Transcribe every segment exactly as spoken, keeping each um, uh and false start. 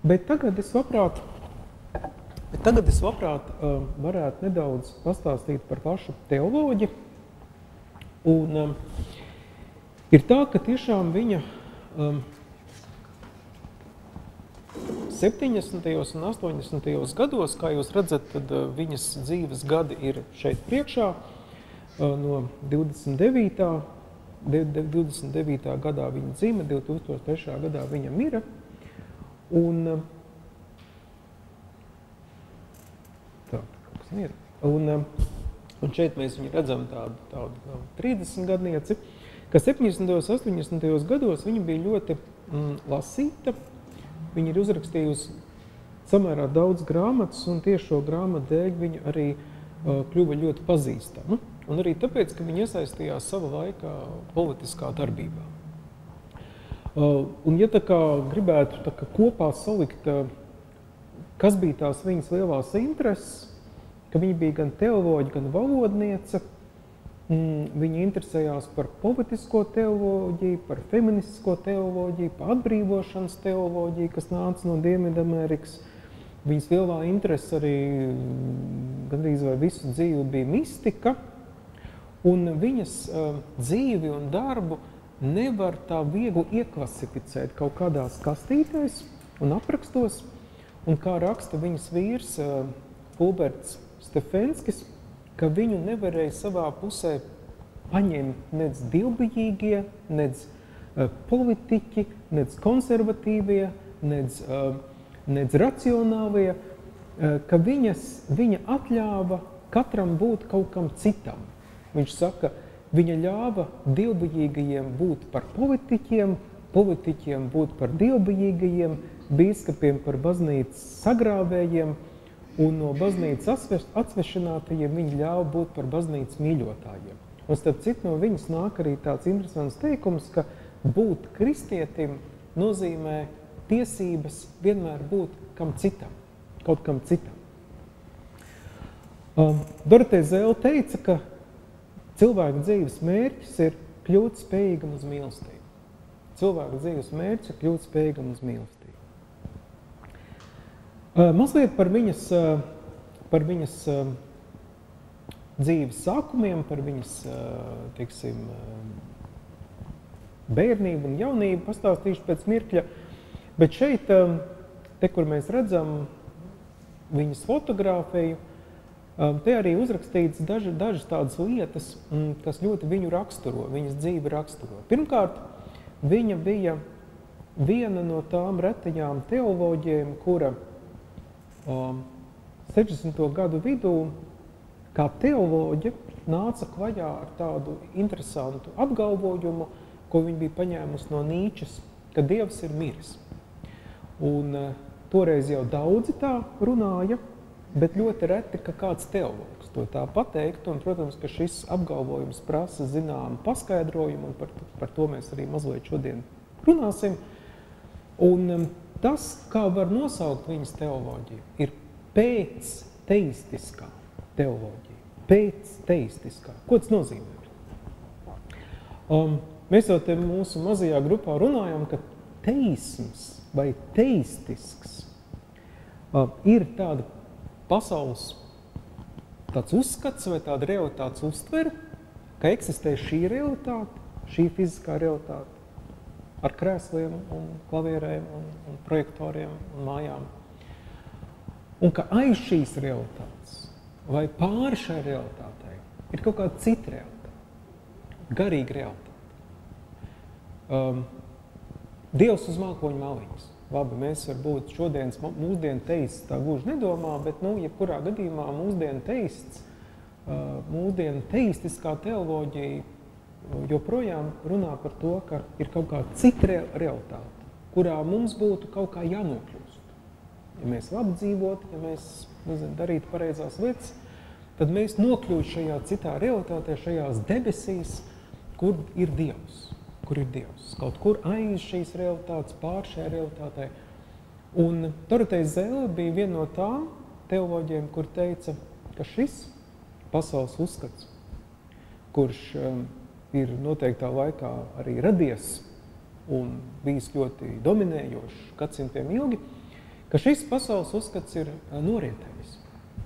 Bet tagad es labprāt, bet tagad es labprāt uh, varētu nedaudz pastāstīt par pašu teoloģi. Un um, ir tā, ka tiešām viņa um, septiņdesmitajos un astoņdesmitajos gados, kā jūs redzat, tad uh, viņas dzīves gadi ir šeit priekšā, uh, no divdesmit devītā divdesmit devītā gadā viņa dzima, divi tūkstoši trešajā gadā viņa mira. Un, tā, kaut kas mira. Un, un šeit mēs viņu redzam tādu, tādu trīsdesmit gadnieci, ka septiņdesmitajos, astoņdesmitajos gados viņa bija ļoti mm, lasīta. Viņa ir uzrakstījusi samērā daudz grāmatas, un tieši šo grāmatu dēļ viņa arī uh, kļuva ļoti pazīstama. Un arī tāpēc, ka viņa iesaistījās sava laika politiskā darbībā. Uh, un ja tā kā gribētu tā kā kopā salikt, uh, kas bija tās viņas lielās intereses, ka viņa bija gan teoloģija, gan valodniece, mm, viņa interesējās par politisko teoloģiju, par feministisko teoloģiju, par atbrīvošanas teoloģiju, kas nāca no Dienvidamerikas. Viņas lielā interese arī gandrīz vai visu dzīvi bija mistika, un viņas uh, dzīvi un darbu nevar tā viegli ieklasificēt kaut kādās kastītēs un aprakstos, un kā raksta viņas vīrs uh, Ulberts Stefenskis, ka viņu nevarēja savā pusē paņemt nec dievbijīgie, nec uh, politiķi, nec konservatīvie, nec, uh, nec racionālie, uh, ka viņas, viņa atļāva katram būt kaut kam citam. Viņš saka, viņa ļāva dievbijīgajiem būt par politiķiem, politiķiem būt par dievbijīgajiem, bīskapiem par baznīcas sagrāvējiem, un no baznīcas atsvešinātajiem viņa ļāva būt par baznīcas mīļotājiem. Un starp citu no viņas nāk arī tāds interesants teikums, ka būt kristietim nozīmē tiesības vienmēr būt kam citam, kaut kam citam. Um, Doroteja Zēle teica, ka cilvēka dzīves mērķis ir kļūt spējīgam uz mīlestību. Cilvēka dzīves mērķis ir kļūt spējīgam uz mīlestību. Uh, mazliet par viņas, uh, par viņas uh, dzīves sākumiem, par viņas, uh, teiksim, uh, bērnību un jaunību pastāstīšu pēc mirkļa. Bet šeit, uh, te, kur mēs redzam viņas fotogrāfiju, Um, te arī uzrakstīts daži, dažas tādas lietas, mm, kas ļoti viņu raksturo, viņas dzīvi raksturo. Pirmkārt, viņa bija viena no tām retajām teoloģiem, kura um, sešdesmito gadu vidū kā teoloģe nāca klajā ar tādu interesantu apgalvojumu, ko viņa bija paņēmusi no Nīčes, ka Dievs ir miris. Un uh, toreiz jau daudzi tā runāja, bet ļoti reti, ka kāds teologs to tā pateiktu, un, protams, ka šis apgalvojums prasa zināmu paskaidrojumu, un par, par to mēs arī mazliet šodien runāsim. Un um, tas, kā var nosaukt viņas teoloģiju, ir pēcteistiskā teoloģija. Pēcteistiskā. Ko tas nozīmē? Um, mēs jau te mūsu mazajā grupā runājam, ka teisms vai teistisks uh, ir tāda pasaules tāds uzskats vai tāda realitātes uztvere, ka eksistē šī realitāte, šī fiziskā realitāte ar krēsliem un klavierēm un, un projektoriem un mājām. Un ka aiz šīs realitātes vai pāri šai realitātei ir kaut kāda cita realitāte, garīga realitāte. Um, Dievs uz mākoņu maliņas. Labi, mēs varbūt šodienas mūsdienu teists tā gluži nedomā, bet, nu, jebkurā gadījumā mūsdienu teists, mūsdienu teistiskā teoloģija joprojām runā par to, ka ir kaut kāda cita realitāte, kurā mums būtu kaut kā jānokļūst. Ja mēs labi dzīvot, ja mēs, nezinu, darītu pareizās lietas, tad mēs nokļūst šajā citā realitātē, šajās debesīs, kur ir Dievs. kur ir Dievs. Kaut kur aiz šīs realitātes, pār šajā realitātei. Un Doroteja Zēle bija viena no tām teoloģiem, kur teica, ka šis pasaules uzskats, kurš um, ir noteiktā laikā arī radies un bijis ļoti dominējošs gadsimtiem ilgi, ka šis pasaules uzskats ir norietējis.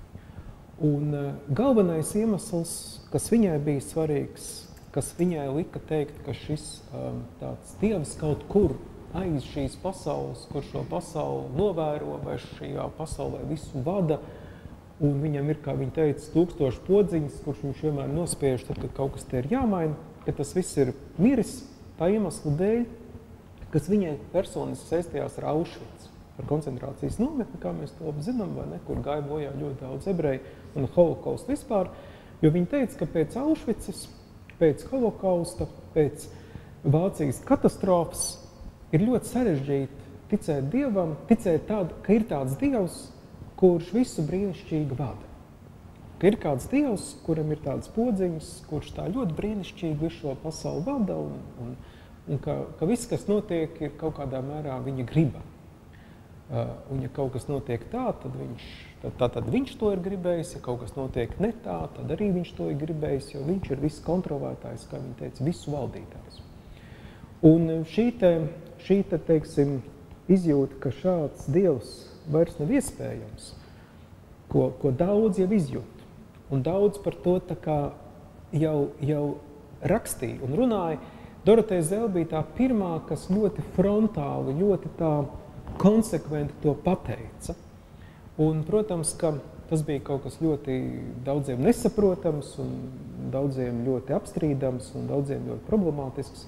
Un galvenais iemesls, kas viņai bija svarīgs, kas viņai lika teikt, ka šis tāds dievs kaut kur aiz šīs pasaules, kur šo pasauli novēro, vai šajā pasaulē visu vada, un viņam ir, kā viņa teica, tūkstoši podziņas, kurš viņš vienmēr nospiež, tad, kad kaut kas te ir jāmaina, ka tas viss ir miris tā iemesla dēļ, kas viņai personiski saistījās ar Auschwitz, ar koncentrācijas nometni, kā mēs to zinām, vai ne, kur gāja bojā ļoti daudz ebreju un holokaustu vispār, jo viņa teica, ka pēc Auschwitzes, pēc holokausta, pēc Vācijas katastrofas ir ļoti sarežģīti ticēt Dievam, ticēt tādu, ka ir tāds Dievs, kurš visu brīnišķīgi vada. Ka ir kāds Dievs, kuram ir tādas podziņas, kurš tā ļoti brīnišķīgi visu šo pasauli vada, un, un, un ka, ka viss, kas notiek, ir kaut kādā mērā viņa griba. Uh, un ja kaut kas notiek tā, tad viņš, tad, tā, tad viņš to ir gribējis, ja kaut kas notiek ne tā, tad arī viņš to ir gribējis, jo viņš ir viss kontrolētājs, kā viņa teica, visu valdītājs. Un šī te, šī te, teiksim, izjūta, ka šāds Dievs vairs nav iespējams, ko, ko daudz jau izjūt. Un daudz par to tā kā jau, jau rakstīja un runāja. Doroteja Zele bija tā pirmā, kas ļoti frontāli, ļoti tā konsekventi to pateica. Un, protams, ka tas bija kaut kas ļoti daudziem nesaprotams un daudziem ļoti apstrīdams un daudziem ļoti problemātisks.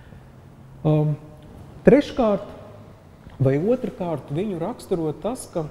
Um, treškārt vai otrkārt viņu raksturo tas, ka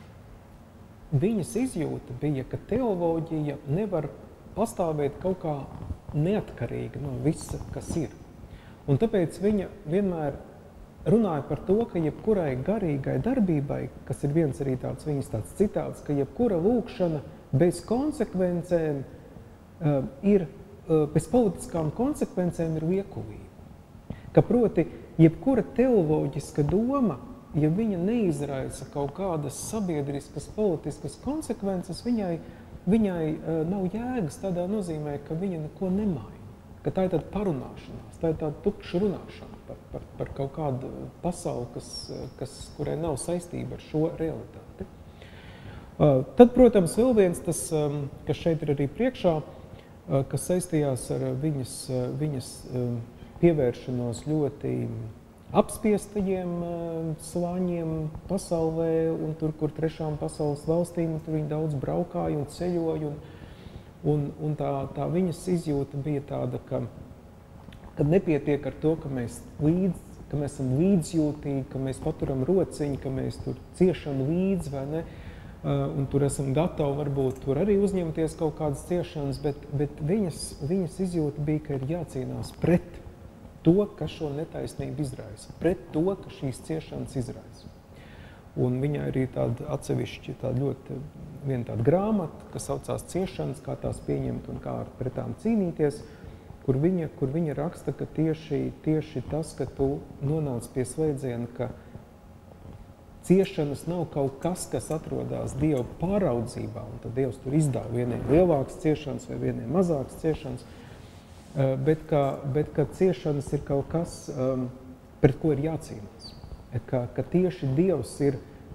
viņas izjūta bija, ka teoloģija nevar pastāvēt kaut kā neatkarīga no visa, kas ir. Un tāpēc viņa vienmēr runāja par to, ka jebkurai garīgai darbībai, kas ir viens arī tāds viņas tāds citāts, ka jebkura lūkšana bez konsekvencēm uh, ir, uh, bez politiskām konsekvencēm ir liekulība. Ka proti, jebkura teoloģiska doma, ja viņa neizraisa kaut kādas sabiedriskas, politiskas konsekvences, viņai, viņai uh, nav jēgas tādā nozīmē, ka viņa neko nemaina. Ka tā ir tāda parunāšanās, tā ir tāda tukša runāšana par, par, par kaut kādu pasauli, kas, kas, kurai nav saistība ar šo realitāti. Uh, tad, protams, vēl viens tas, um, kas šeit ir arī priekšā, uh, kas saistījās ar viņas, uh, viņas um, pievēršanos ļoti apspiestajiem uh, slāņiem pasaulē, un tur, kur trešām pasaules valstīm, tur viņi daudz braukāja un ceļoja, un Un, un tā, tā viņas izjūta bija tāda, ka, ka nepietiek ar to, ka mēs, līdz, ka mēs esam līdzjūtīgi, ka mēs paturam rociņu, ka mēs tur ciešam līdzi, vai ne? Uh, un tur esam gatavi varbūt tur arī uzņemties kaut kādas ciešanas, bet, bet viņas, viņas izjūta bija, ka ir jācīnās pret to, kas šo netaisnību izraisa, pret to, ka šīs ciešanas izraisa. Un viņai arī tāda atsevišķi tāda ļoti viena tāda grāmata, kas saucās Ciešanas, kā tās pieņemt un kā pret tām cīnīties, kur viņa, kur viņa raksta, ka tieši, tieši tas, ka tu nonāc pie slēdziena, ka ciešanas nav kaut kas, kas atrodas Dieva pāraudzībā, un tad Dievs tur izdāv vieniem lielākas ciešanas vai vieniem mazākas ciešanas, bet ka, bet ka ciešanas ir kaut kas, pret ko ir jācīnās. Ka, ka tieši Dievs ir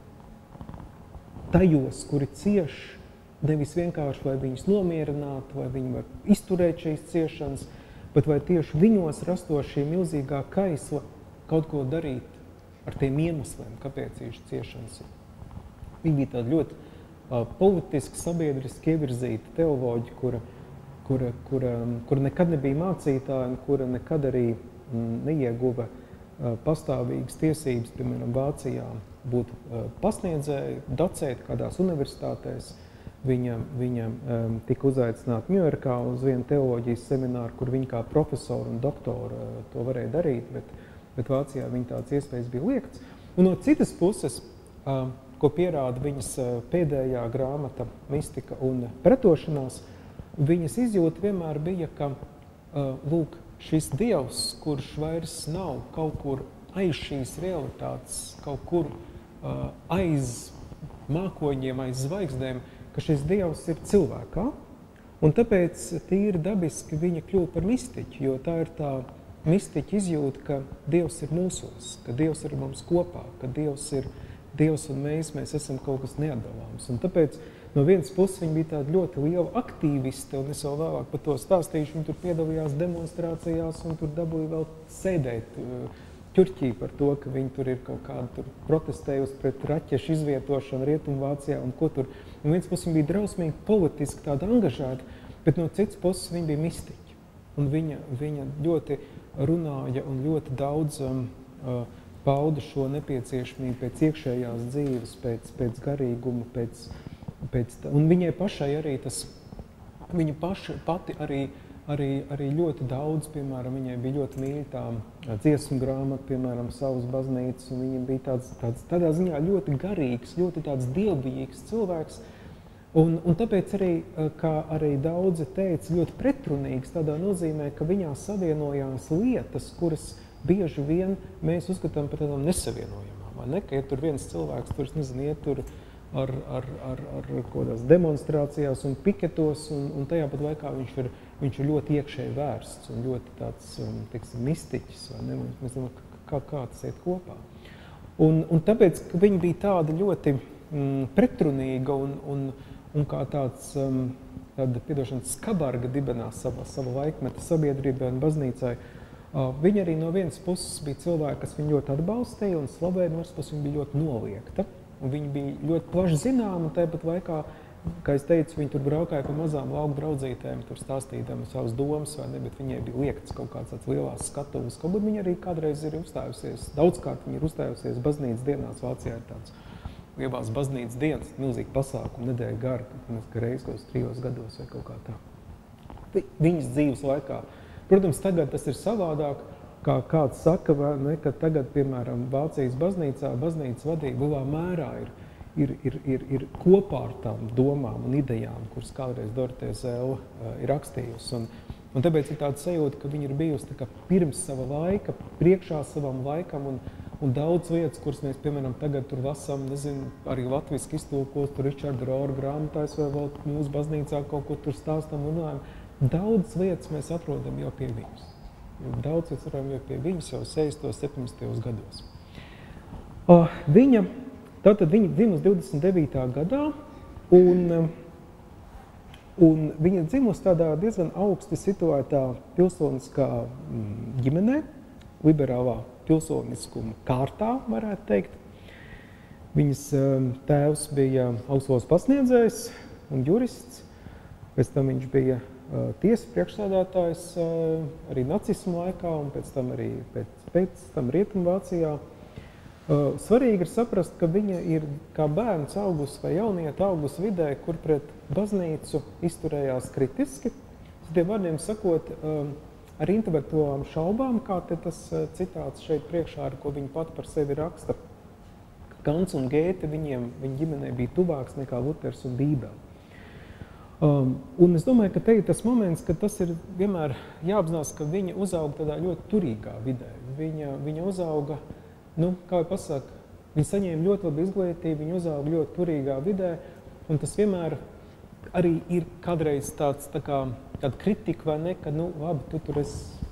tajos, kuri cieš, nevis vienkārši, lai viņus nomierinātu, vai viņi var izturēt šīs ciešanas, bet vai tieši viņos rastos šī milzīgā kaisla kaut ko darīt ar tiem iemesliem, kāpēc šīs ciešanas ir. Viņa bija tāda ļoti uh, politiski, sabiedriski ievirzīta teoloģija, kura, kura, kura, kura nekad nebija mācītāja un kura nekad arī mm, neieguva uh, pastāvīgas tiesības, piemēram, Vācijā, būt uh, pasniedzēji, docēt kādās universitātēs. Viņa, viņa um, tika uzaicināta Ņujorkā uz vienu teoloģijas semināru, kur viņa kā profesora un doktora uh, to varēja darīt, bet, bet Vācijā viņa tāds iespējas bija liekts. Un no citas puses, uh, ko pierāda viņas uh, pēdējā grāmata Mistika un pretošanās, viņas izjūta vienmēr bija, ka uh, lūk, šis Dievs, kurš vairs nav kaut kur aiz šīs realitātes, kaut kur uh, aiz mākoņiem, aiz zvaigznēm, ka šis Dievs ir cilvēkā, un tāpēc tīri dabiski viņa kļuva par mistiķu, jo tā ir tā mistiķa izjūta, ka Dievs ir mūsos, ka Dievs ir mums kopā, ka Dievs ir, Dievs un mēs, mēs esam kaut kas neatdalāms. Un tāpēc no vienas puses viņa bija tāda ļoti liela aktīviste, un es vēl vēlāk par to stāstīšu, viņa tur piedalījās demonstrācijās un tur dabūja vēl sēdēt ķurķī par to, ka viņi tur ir kaut kādi tur protestējusi pret raķešu izvietošanu Rietumvācijā un ko tur. No vienas puses viņa bija drausmīgi politiski tāda angažēta, bet no citas puses viņa bija mistiķa. Un viņa, viņa ļoti runāja un ļoti daudz um, uh, pauda šo nepieciešamību pēc iekšējās dzīves, pēc, pēc garīguma, pēc, pēc tā. Un viņai pašai arī tas, viņa paša, pati arī Arī, arī ļoti daudz, piemēram, viņai bija ļoti mīļa tā dziesmu grāmata, piemēram, savas baznīcas, un viņa bija tāds, tāds, tādā ziņā ļoti garīgs, ļoti tāds dievbijīgs cilvēks, un, un tāpēc arī, kā arī daudzi teica, ļoti pretrunīgs tādā nozīmē, ka viņā savienojās lietas, kuras bieži vien mēs uzskatām par tādām nesavienojamām, vai ne? Ka ja tur viens cilvēks, tur, es nezinu, iet tur ar, ar, ar, ar kodās demonstrācijās un piketos, un, un tajā pat laikā viņš ir Viņš ir ļoti iekšēji vērsts un ļoti tāds, teiksim, mistiķis, vai ne? Mēs domājam, kā, kā tas iet kopā. Un, un tāpēc, ka viņa bija tāda ļoti mm, pretrunīga un, un, un kā tāds, um, tāda, piedošana, skabarga dibenā sava, sava laikmeta sabiedrībai un baznīcai, uh, viņa arī no vienas puses bija cilvēki, kas viņu ļoti atbalstīja un slavēja, no otras puses viņa bija ļoti noliekta. Un viņa bija ļoti plaši zināma, un tāpat laikā, kā es teicu, viņi tur braukāja pa mazām lauku draudzītēm, tur stāstīdami savas domas, vai ne, bet viņai bija liektas kaut kāds tāds lielās skatuves. Kaut gan viņa arī kādreiz ir uzstājusies, daudzkārt viņa ir uzstājusies baznīcas dienās. Vācijā ir tāds lielās baznīcas dienas, milzīgi pasākumi, nedēļa gara, ka reiz kaut trijos gados vai kaut kā tā. Viņas dzīves laikā. Protams, tagad tas ir savādāk, kā kāds saka, vai ne, ka tagad, piemēram, Vācijas baznīcā, baznīcas vadība lielā mērā ir Ir, ir, ir, ir kopā ar tām domām un idejām, kuras kādreiz Doroteja Zelle uh, ir rakstījusi. Un, un tāpēc ir tāda sajūta, ka viņa ir bijusi tā kā pirms sava laika, priekšā savam laikam, un, un daudz lietas, kuras mēs, piemēram, tagad tur lasām, nezinu, arī latviski iztulkos, tur Ričarda Rohra grāmatās vai vēl mūsu baznīcā kaut ko tur stāstam un runājam. Daudz lietas mēs atrodam jau pie viņas. Daudz lietas atrodam jau pie viņas jau sešdesmitajos, septiņdesmitajos gados. Uh, viņa Tātad viņa dzimusi divdesmit devītā gadā, un, un viņa dzimusi tādā diezgan augsti situētā pilsoniskā ģimenē, liberālā pilsoniskuma kārtā, varētu teikt. Viņas tēvs bija augstskolas pasniedzējs un jurists, pēc tam viņš bija tiesas priekšsēdētājs arī nacismu laikā, un pēc tam arī pēc, pēc tam Rietumvācijā. Uh, svarīgi ir saprast, ka viņa ir kā bērns augusi vai jaunieta augusi vidē, kur pret baznīcu izturējās kritiski. Tiem vārdiem sakot, uh, ar intelektuālām šaubām, kā te tas uh, citāts šeit priekšā, ar ko viņa pat par sevi raksta. Kants un Gēte viņiem, viņa ģimenei bija tuvāks nekā Luters un Bībele. Um, un es domāju, ka te ir tas moments, ka tas ir vienmēr jāapzinās, ka viņa uzauga tādā ļoti turīgā vidē. Viņa, viņa uzauga Nu, kā jau pasaka, viņi saņēma ļoti labu izglītību, viņi uzauga ļoti turīgā vidē, un tas vienmēr arī ir kādreiz tāds, tā kā, tāda kritika, vai ne, ka, nu, labi, tu tur esi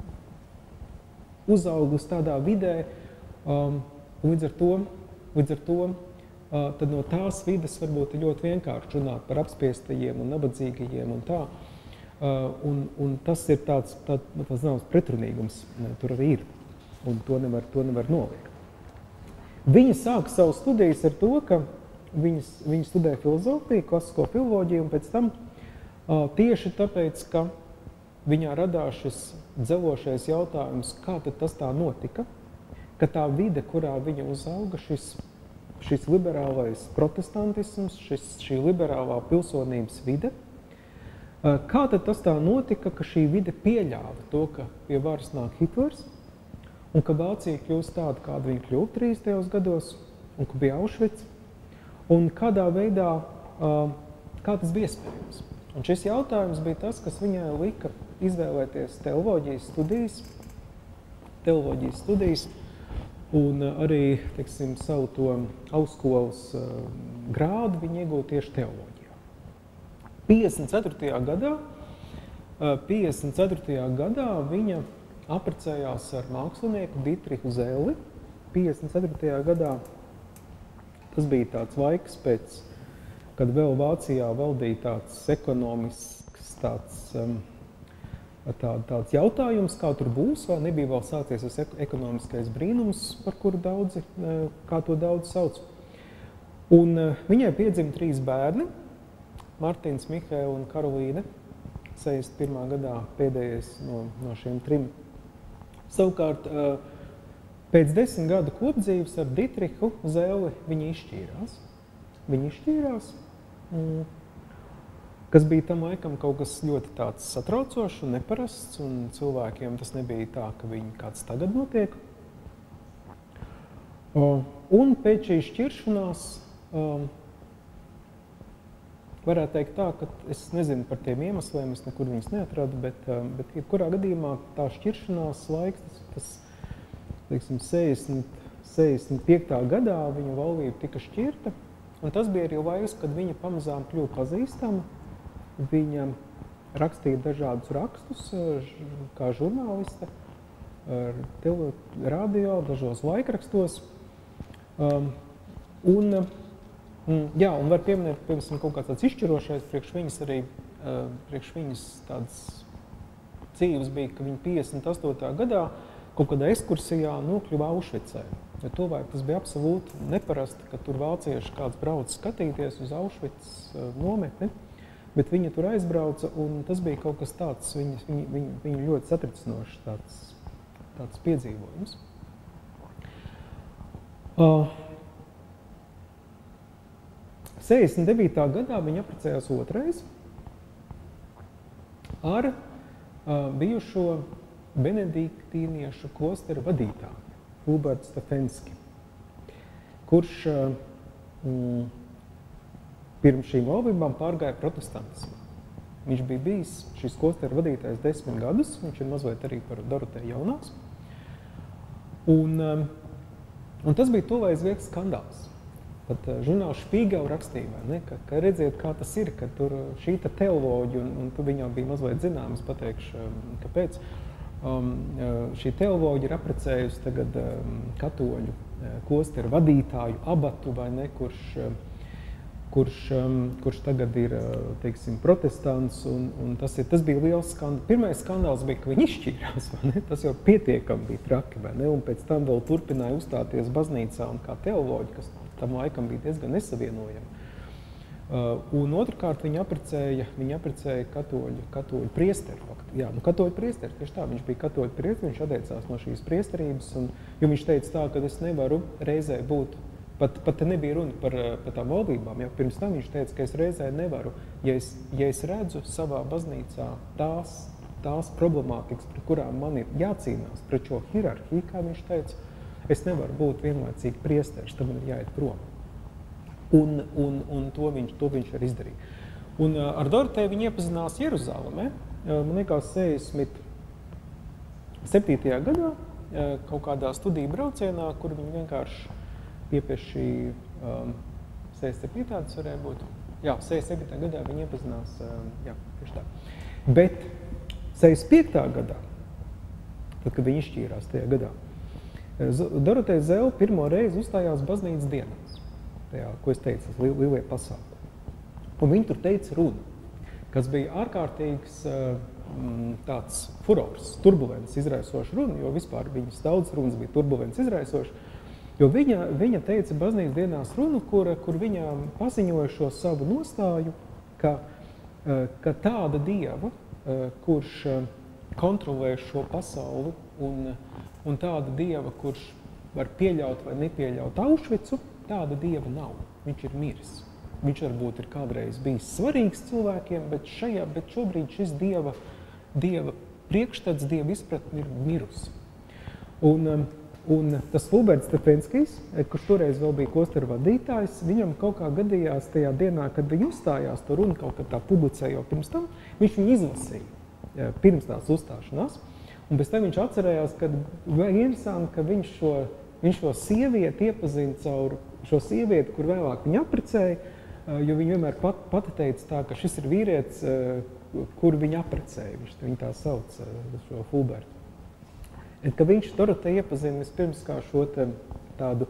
uzaugus tādā vidē, um, un līdz ar to, līdz ar to uh, tad no tās vides varbūt ir ļoti vienkārši runāt par apspiestajiem un nabadzīgajiem un tā, uh, un, un tas ir tāds, tā, tāds zināms pretrunīgums, ne, tur arī ir. Un to nevar, to nevar noliekt. Viņa sāka savu studijas ar to, ka viņas, viņa studēja filozofiju, klasisko filoloģiju, un pēc tam uh, tieši tāpēc, ka viņā radās šis dzelošais jautājums, kā tad tas tā notika, ka tā vide, kurā viņa uzauga, šis, šis liberālais protestantisms, šis, šī liberālā pilsonības vide, uh, kā tad tas tā notika, ka šī vide pieļāva to, ka pie varas nāk Hitlers, un ka Vācija kļūst tāda, kāda viņa kļūst trīsdesmitajos gados, un ka bija Auschwitz, un kādā veidā, kā tas bija iespējams. Un šis jautājums bija tas, kas viņai lika izvēlēties teoloģijas studijas, teoloģijas studijas, un arī, teiksim, savu to augstskolas grādu viņa iegūta tieši teoloģijā. piecdesmit ceturtajā gadā, piecdesmit ceturtajā gadā viņa apprecējās ar mākslinieku Dietrihu Zelli. piecdesmit ceturtajā gadā tas bija tāds laiks pēc, kad vēl Vācijā valdīja tāds ekonomisks tāds, um, tā, tāds jautājums, kā tur būs, vai nebija vēl sācies tas ekonomiskais brīnums, par kuru daudzi, kā to daudz sauc. Un uh, viņai piedzima trīs bērni, Martins, Mihaela un Karolīne, sešdesmit pirmā gadā pēdējais no, no šiem trim. Savukārt, uh, pēc desmit gadu kopdzīves ar Dietrichu Zēli viņi izšķīrās. Viņi izšķīrās, mm, kas bija tam laikam kaut kas ļoti tāds satraucošs un neparasts, un cilvēkiem tas nebija tā, ka viņi kāds tagad notiek. Uh, un pēc šīs šķiršanās, um, varētu teikt tā, ka es nezinu par tiem iemesliem, es nekur viņus neatradu, bet, um, bet jebkurā gadījumā tā šķiršanās laiks, tas, tas teiksim, sešdesmit, sešdesmit piektā gadā viņa laulība tika šķirta, un tas bija arī laiks, kad viņa pamazām kļuva pazīstama. Viņa rakstīja dažādus rakstus, kā žurnāliste, tele, radio, dažos laikrakstos. Um, un, jā, un var pieminēt, piemēram, kaut kāds tāds izšķirošais, priekš viņas arī, priekš viņas tāds dzīves bija, ka viņa piecdesmit astotā gadā kaut kādā ekskursijā nokļuva Aušvicē. Jo tolaik tas bija absolūti neparasti, ka tur vācieši kāds brauc skatīties uz Aušvicas nometni, bet viņa tur aizbrauca, un tas bija kaut kas tāds, viņa, viņa, viņa, viņa ļoti satricinošs tāds, tāds piedzīvojums. Uh, sešdesmit devītā gadā viņa apprecējās otrais ar uh, bijušo benediktīniešu klostera vadītāju, Hubertu Stefenski, kurš uh, mm, pirms šīm laulībām pārgāja protestantismā. Viņš bija bijis šīs klostera vadītājs desmit gadus, viņš ir mazliet arī par Doroteju jaunāks. Un, um, un tas bija tolaik viegls skandāls. Pat uh, žurnāls Špīgel rakstīja, ne, ka, ka redziet, kā tas ir, ka tur šī teoloģija, un, un tu viņām bija mazliet zināms, pateikšu, um, kāpēc. Um, šī teoloģija ir apprecējusi tagad um, katoļu uh, klostera vadītāju abatu, vai ne, kurš, uh, kurš, um, kurš tagad ir, uh, teiksim, protestants, un, un tas, ir, tas bija liels skandāls. Pirmais skandāls bija, ka viņi izšķīrās, vai ne, tas jau pietiekami bija traki, vai ne, un pēc tam vēl turpināja uzstāties baznīcā un kā teoloģi, kas tam laikam bija diezgan nesavienojami. Uh, un otrkārt viņa apprecēja, viņa apprecēja katoļu, katoļu priesteri. Jā, nu katoļu priesteri, tieši tā, viņš bija katoļu priesteri, viņš atteicās no šīs priesterības, un, jo viņš teica tā, ka es nevaru reizē būt, pat, pat te nebija runa par, par tām laulībām, jau pirms tam viņš teica, ka es reizē nevaru, ja es, ja es redzu savā baznīcā tās, tās problemātikas, pret kurām man ir jācīnās, pret šo hierarhiju, kā viņš teica, es nevaru būt vienlaicīgi priesteris, tad man ir jāiet prom. Un, un, un to, viņš, to viņš arī izdarīja. Un uh, ar Doroteju viņi iepazinās Jeruzalemē, uh, man liekas, sešdesmit septītajā gadā, uh, kaut kādā studiju braucienā, kur viņi vienkārši piepieši um, sešdesmit septītā tas varēja būt. Jā, sešdesmit septītajā gadā viņi iepazinās, um, jā, tieši tā. Bet sešdesmit piektā gadā, tad, kad viņi izšķīrās tajā gadā, Doroteja Zēle pirmo reizi uzstājās baznīcas dienās. Tajā, ko es teicu, tas lielie pasākumi. Un viņi tur teica runu, kas bija ārkārtīgs tāds furors, turbulents izraisošs runa, jo vispār viņas daudz runas bija turbulents izraisošs, jo viņa, viņa teica baznīcas dienās runu, kur, kur viņa paziņoja šo savu nostāju, ka, ka tāda dieva, kurš kontrolē šo pasauli, un, un tāda dieva, kurš var pieļaut vai nepieļaut Aušvicu, tāda dieva nav. Viņš ir miris. Viņš varbūt ir kādreiz bijis svarīgs cilvēkiem, bet, šajā, bet šobrīd šis dieva, dieva priekšstats, dieva izpratne ir mirusi. Un, un tas Huberts Stefenskis, kurš toreiz vēl bija klostera vadītājs, viņam kaut kā gadījās tajā dienā, kad viņi uzstājās to runu, kaut kad tā publicēja jau pirms tam, viņš viņu izlasīja pirms tās uzstāšanās. Un pēc tam viņš atcerējās, ka interesanti, ka viņš šo, viņš šo sievieti iepazina caur šo sievieti, kur vēlāk viņa apprecēja, jo viņa vienmēr pat, pati teica tā, ka šis ir vīrietis, kur viņa apprecēja. Viņš viņa tā sauc, šo Hubertu. Ka viņš Doroteju iepazina vispirms kā šo te, tādu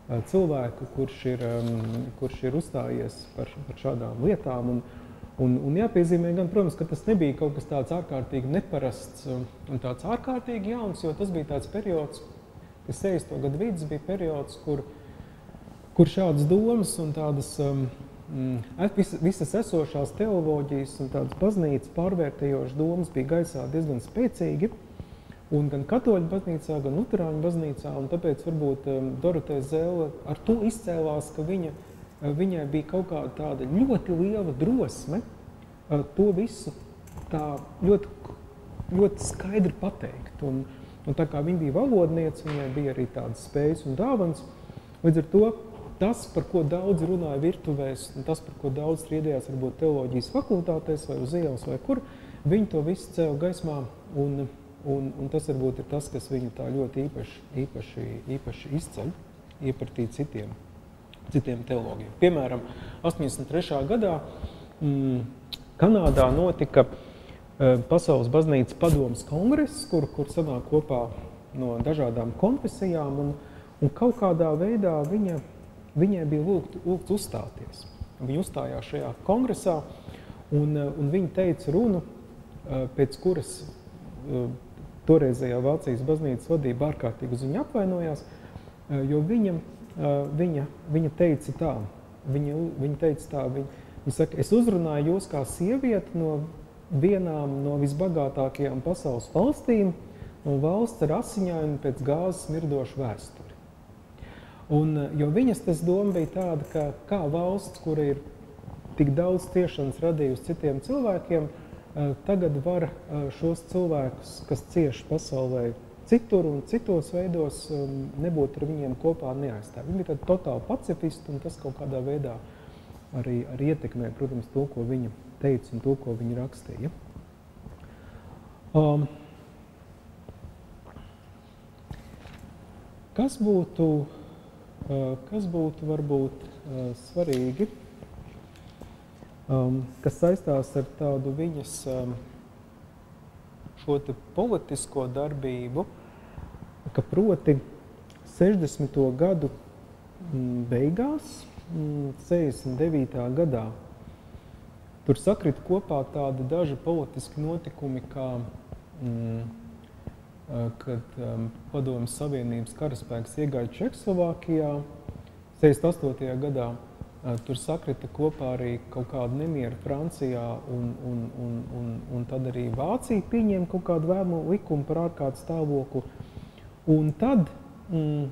cilvēku, kurš ir, kurš ir uzstājies par, par šādām lietām. Un, un, un jāpiezīmē gan, protams, ka tas nebija kaut kas tāds ārkārtīgi neparasts un tāds ārkārtīgi jauns, jo tas bija tāds periods, kas sešdesmito gadu vidus bija periods, kur, kur šādas domas un tādas um, visas, visas esošās teoloģijas un tādas baznīcas pārvērtējošas domas bija gaisā diezgan spēcīgi. Un gan katoļu baznīcā, gan luterāņu baznīcā, un tāpēc varbūt um, Doroteja Zelle ar to izcēlās, ka viņa, uh, viņai bija kaut kāda tāda ļoti liela drosme uh, to visu tā ļoti, ļoti skaidri pateikt. Un, un tā kā viņa bija valodniece, viņai bija arī tādas spējas un dāvans. Līdz ar to tas, par ko daudz runāja virtuvēs, un tas, par ko daudz striedījās varbūt teoloģijas fakultātēs vai uz ielas vai kur, viņi to visu cēla gaismā un Un, un tas varbūt ir tas, kas viņu tā ļoti īpaši, īpaši, īpaši izceļ, iepratīja citiem, citiem teologiem. Piemēram, astoņdesmit trešā gadā mm, Kanādā notika e, Pasaules baznīcas padomes kongress, kur, kur sanāk kopā no dažādām konfesijām, un, un kaut kādā veidā viņa, viņai bija lūgt, lūgts uzstāties. Viņa uzstājās šajā kongresā, un, un viņa teica runu, e, pēc kuras e, toreizējā Vācijas baznīcas vadība ārkārtīgi uz viņu apvainojās, jo viņa, viņa, viņa teica tā, viņa, viņa teica tā, viņa, viņa saka, es uzrunāju jūs kā sievieti no vienām no visbagātākajām pasaules valstīm, no valsts ar asiņainu pēc gāzes mirdošu vēsturi. Un, jo viņas tas doma bija tāda, ka kā valsts, kura ir tik daudz ciešanas radījusi citiem cilvēkiem, tagad var šos cilvēkus, kas cieši pasaulē citur un citos veidos, nebūt ar viņiem kopā neaizstāv. Viņi bija tādi totāli pacifisti, un tas kaut kādā veidā arī, arī ietekmē, protams, to, ko viņa teica un to, ko viņa rakstīja. Um, kas būtu, uh, kas būtu varbūt uh, svarīgi, Um, kas saistās ar tādu viņas um, šo te politisko darbību, ka proti sešdesmito gadu mm, beigās, mm, sešdesmit devītā gadā, tur sakrit kopā tādi daži politiski notikumi, kā, mm, kad um, Padomju Savienības karaspēks iegāja Čehoslovākijā sešdesmit astotajā gadā. Tur sakrita kopā arī kaut kāda nemiera Francijā, un, un, un, un, un tad arī Vācija pieņēma kaut kādu vēmu likumu par ārkārtas stāvokli. Un tad mm,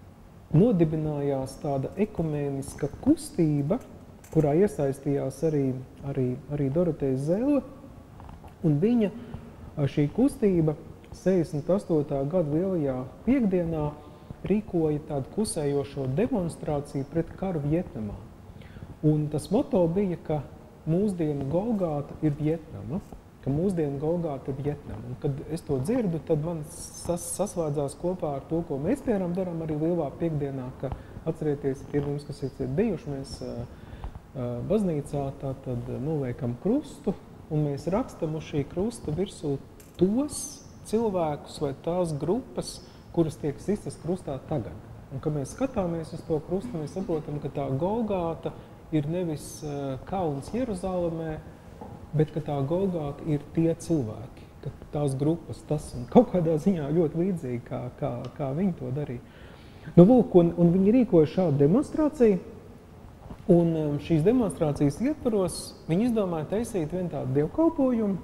nodibinājās tāda ekumēniska kustība, kurā iesaistījās arī, arī, arī Doroteja Zelle, un viņa šī kustība sešdesmit astotā gada lielajā piekdienā rīkoja tādu klusējošo demonstrāciju pret karu Vietnamā. Un tas moto bija, ka mūsdienu Golgāta ir Vietnama, ka mūsdienu Golgāta ir Vietnama. Un kad es to dzirdu, tad man sas, sasvādzās kopā ar to, ko mēs piemēram darām arī lielā piekdienā, ka atcerieties, tie mums, kas ir bijuši, mēs uh, uh, baznīcā, tā tad noliekam krustu, un mēs rakstam uz šī krusta virsū tos cilvēkus vai tās grupas, kuras tiek sistas krustā tagad. Un, kad mēs skatāmies uz to krustu, mēs saprotam, ka tā Golgāta ir nevis uh, kalns Jeruzalemē, bet ka tā Golgāta ir tie cilvēki, ka tās grupas, tas un kaut kādā ziņā ļoti līdzīgi, kā, kā, kā viņi to darīja. Nu, lūk, un, un viņi rīkoja šādu demonstrāciju, un um, šīs demonstrācijas ietvaros viņi izdomāja taisīt vienu tādu dievkalpojumu,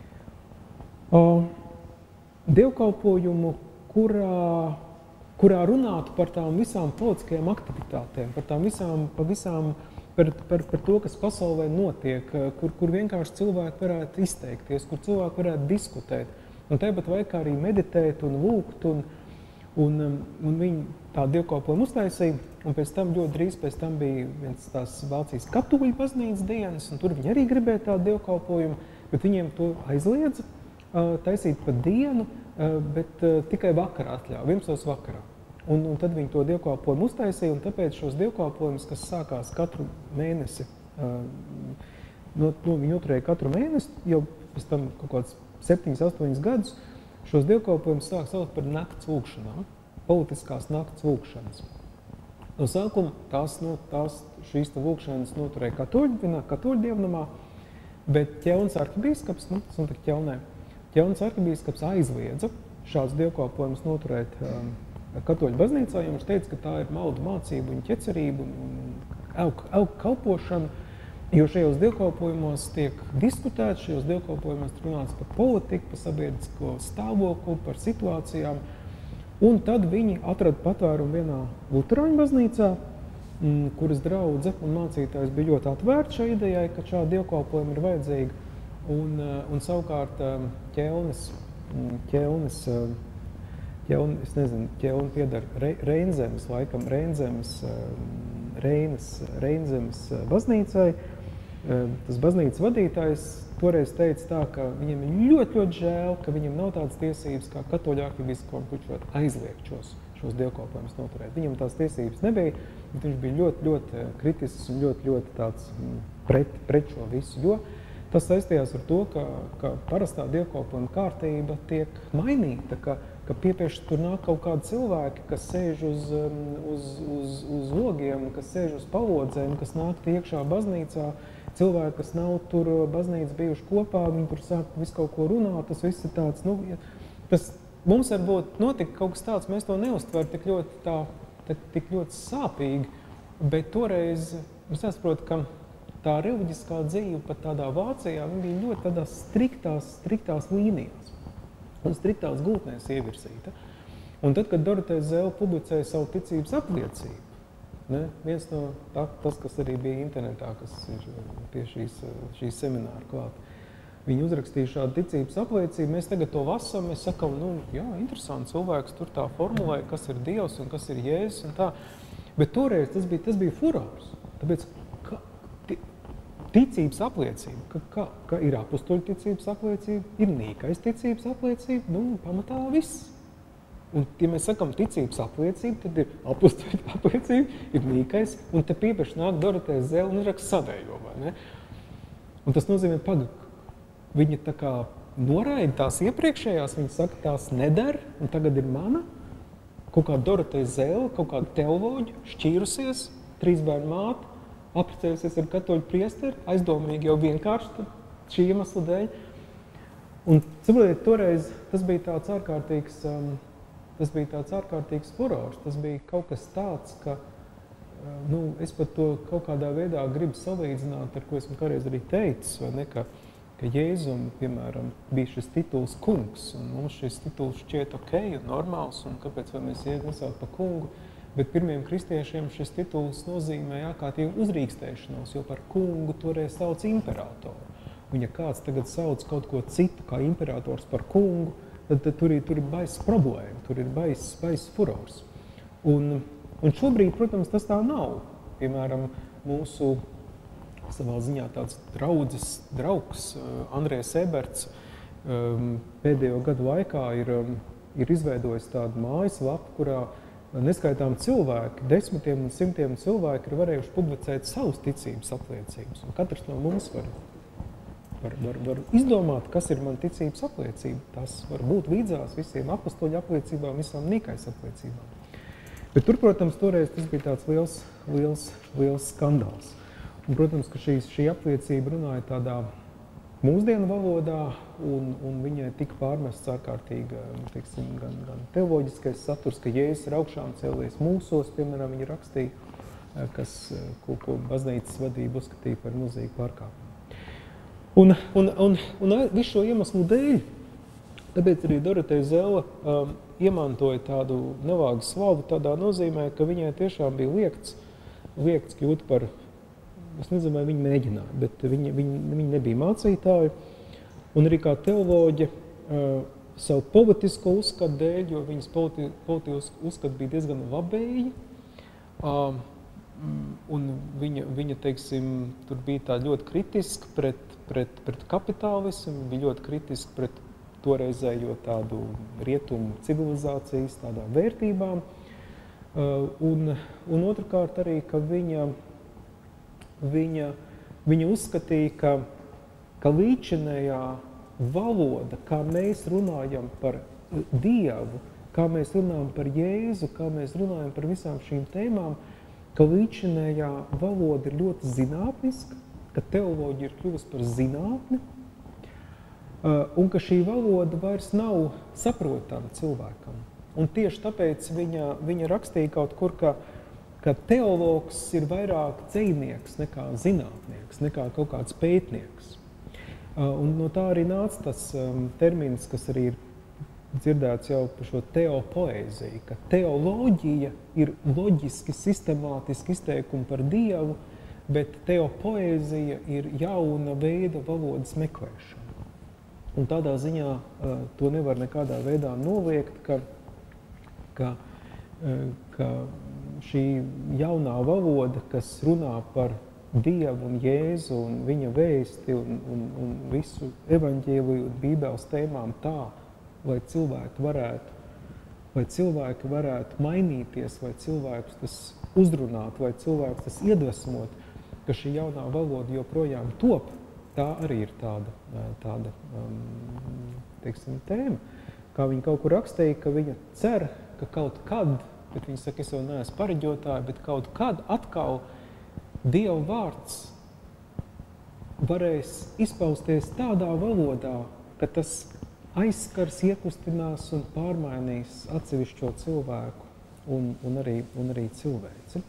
uh, dievkalpojumu, kurā, kurā runātu par tām visām politiskajām aktivitātēm, par tām visām, par visām Par, par, par to, kas pasaulē notiek, kur, kur vienkārši cilvēki varētu izteikties, kur cilvēki varētu diskutēt. Un tāpat vajag arī meditēt un lūgt, un, un, un viņi tā dievkalpojumu uztaisīja, un pēc tam ļoti drīz pēc tam bija viens tās Vācijas katoļu baznīcas dienas, un tur viņi arī gribēja tādu dievkalpojumu, bet viņiem to aizliedza uh, taisīt pa dienu, uh, bet uh, tikai vakarā atļauja, vienpadsmitos vakarā. Un, un tad viņi to dievkalpojumu uztaisīja, un tāpēc šos dievkalpojumus, kas sākās katru mēnesi, uh, no, no, viņi noturēja katru mēnesi, jau pēc tam kaut kāds septiņus, astoņus gadus, šos dievkalpojumus sāk saukt par nakts lūkšanām, politiskās nakts lūkšanas. No sākuma tās, no, tās šīs te lūkšanas noturēja katoļu, vienā katoļu dievnamā, bet Ķelnas arhibīskaps, nu, tas notika Ķelnē, Ķelnas arhibīskaps aizliedza šāds dievkalpojums noturēt um, katoļu baznīcā, jo viņš teica, ka tā ir maldu mācība un ķecerība un elku, elku kalpošana, jo šajos dievkalpojumos tiek diskutēts, šajos dievkalpojumos runāts par politiku, par sabiedrisko stāvokli, par situācijām. Un tad viņi atrada patvērumu vienā luterāņu baznīcā, m, kuras draudze un mācītājs bija ļoti atvērti šai idejai, ka šāda dievkalpojuma ir vajadzīga. Un, un savukārt Ķelnes, Ķelnes, Ķelne, es nezinu, Ķelne piedara Re, Reinzemes, laikam Reinzemes, Reinas, Reinzemes baznīcai. Tas baznīcas vadītājs toreiz teica tā, ka viņam ir ļoti, ļoti žēl, ka viņam nav tādas tiesības kā katoļu arhibīskapam, kurš var aizliegt šos, šos dievkalpojumus noturēt. Viņam tās tiesības nebija, bet viņš bija ļoti, ļoti kritisks un ļoti, ļoti tāds pret, pret šo visu, jo tas saistījās ar to, ka, ka parastā dievkalpojuma kārtība tiek mainīta, ka, ka piepieši tur nāk kaut kādi cilvēki, kas sēž uz, uz, uz, uz logiem, kas sēž uz palodzēm, kas nāk iekšā baznīcā, cilvēki, kas nav tur baznīcas bijuši kopā, viņi tur sāk visu kaut ko runāt, tas viss ir tāds, nu, tas mums varbūt notika kaut kas tāds, mēs to neuztver tik ļoti tā, tik ļoti sāpīgi, bet toreiz mums jāsaprot, ka tā reliģiskā dzīve pat tādā Vācijā, viņa bija ļoti tādās striktās, striktās līnijās un striktās gultnēs ievirsīta. Un tad, kad Doroteja Zele publicēja savu ticības apliecību, ne, viens no tā, tas, kas arī bija internetā, kas ir pie šīs, šīs semināra klāt, viņi uzrakstīja šādu ticības apliecību, mēs tagad to lasām, mēs sakam, nu, jā, interesanti, cilvēks tur tā formulē, kas ir Dievs un kas ir Jēzus un tā, bet toreiz tas bija, tas bija furors, tāpēc, ka ticības apliecība, ka, ka, ka ir apustuļu ticības apliecība, ir Nīkais ticības apliecība, nu, pamatā viss. Un, ja mēs sakam ticības apliecība, tad ir apustuļu apliecība, ir Nīkais, un te piepeši nāk Doroteja Zele un raksta savējo, vai ne? Un tas nozīmē, pagad, viņa tā kā noraida tās iepriekšējās, viņa saka, tās neder, un tagad ir mana, kaut kā Doroteja Zele, kaut kāda teoloģa, šķīrusies, trīs bērnu māte, apprecējusies ar katoļu priesteri, aizdomīgi jau vienkārši šī iemesla dēļ. Un, saprotiet, toreiz tas bija tāds ārkārtīgs, um, tas bija tāds ārkārtīgs furors, tas bija kaut kas tāds, ka, uh, nu, es pat to kaut kādā veidā gribu salīdzināt, ar ko esmu kādreiz arī teicis, vai ne, ka, ka Jēzum, piemēram, bija šis tituls kungs, un mums šis tituls šķiet ok un normāls, un kāpēc vai mēs Jēzu nosaukt par kungu, bet pirmiem kristiešiem šis tituls nozīmē ārkārtīgu uzrīkstēšanos, jo par kungu toreiz sauc imperatoru. Un ja kāds tagad sauc kaut ko citu kā imperators par kungu, tad, tad tur ir, tur ir baiss problēma, tur ir baiss, baiss furors. Un, un šobrīd, protams, tas tā nav. Piemēram, mūsu savā ziņā tāds draudzes draugs Andrēs Eberts um, pēdējo gadu laikā ir, um, ir izveidojis tādu mājaslapu, kurā neskaitām cilvēki, desmitiem un simtiem cilvēki ir varējuši publicēt savus ticības apliecības. Un katrs no mums var, var, var, var izdomāt, kas ir man ticības apliecība. Tas var būt līdzās visiem apustuļu apliecībām, visām Nīkais apliecībām. Bet tur, protams, toreiz tas bija tāds liels, liels, liels skandāls. Un, protams, ka šī, šī apliecība runāja tādā mūsdienu valodā, un, un viņai tika pārmests ārkārtīga, teiksim, gan, gan teoloģiskais saturs, ka Jēzus ir augšām cēlies mūsos, piemēram, viņa rakstīja, kas, ko, ko baznīcas vadība uzskatīja par milzīgu pārkāpumu. Un, un, un, un visu šo iemeslu dēļ, tāpēc arī Doroteja Zele um, iemantoja tādu nevāgu slavu tādā nozīmē, ka viņai tiešām bija liekts, liekts kļūt par, es nezinu, vai viņi mēģināja, bet viņi, viņi, viņi nebija mācītāji. Un arī kā teoloģe uh, savu politisko uzskatu dēļ, jo viņas politi, politisko uzskatu bija diezgan labēji. Uh, un viņa, viņa, teiksim, tur bija tā ļoti kritiska pret, pret, pret kapitālismu, bija ļoti kritiska pret toreizējo tādu rietumu civilizācijas tādām vērtībām. Uh, un, un otrkārt arī, ka viņa Viņa, viņa uzskatīja, ka, ka līdzinējā valoda, kā mēs runājam par Dievu, kā mēs runājam par Jēzu, kā mēs runājam par visām šīm tēmām, ka līdzinējā valoda ir ļoti zinātniska, ka teoloģija ir kļuvusi par zinātni, un ka šī valoda vairs nav saprotama cilvēkam. Un tieši tāpēc viņa, viņa rakstīja kaut kur, ka, ka teologs ir vairāk dzejnieks nekā zinātnieks, nekā kaut kāds pētnieks. Un no tā arī nāca tas um, termins, kas arī ir dzirdēts jau par šo teopoēziju, ka teoloģija ir loģiski, sistemātiski izteikumi par Dievu, bet teopoēzija ir jauna veida valodas meklēšana. Un tādā ziņā uh, to nevar nekādā veidā noliegt, ka, ka, uh, ka šī jaunā valoda, kas runā par Dievu un Jēzu un viņa vēsti un, un, un visu evaņģēliju un Bībeles tēmām tā, lai cilvēki varētu, lai cilvēki varētu mainīties, lai cilvēkus tas uzrunāt, lai cilvēkus tas iedvesmot, ka šī jaunā valoda joprojām top, tā arī ir tāda, tāda um, teiksim, tēma. Kā viņa kaut kur rakstīja, ka viņa cer, ka kaut kad, bet viņa saka, es jau neesmu pareģotāja, bet kaut kad atkal Dieva vārds varēs izpausties tādā valodā, ka tas aizskars, iekustinās un pārmainīs atsevišķo cilvēku un, un, arī, un arī cilvēci.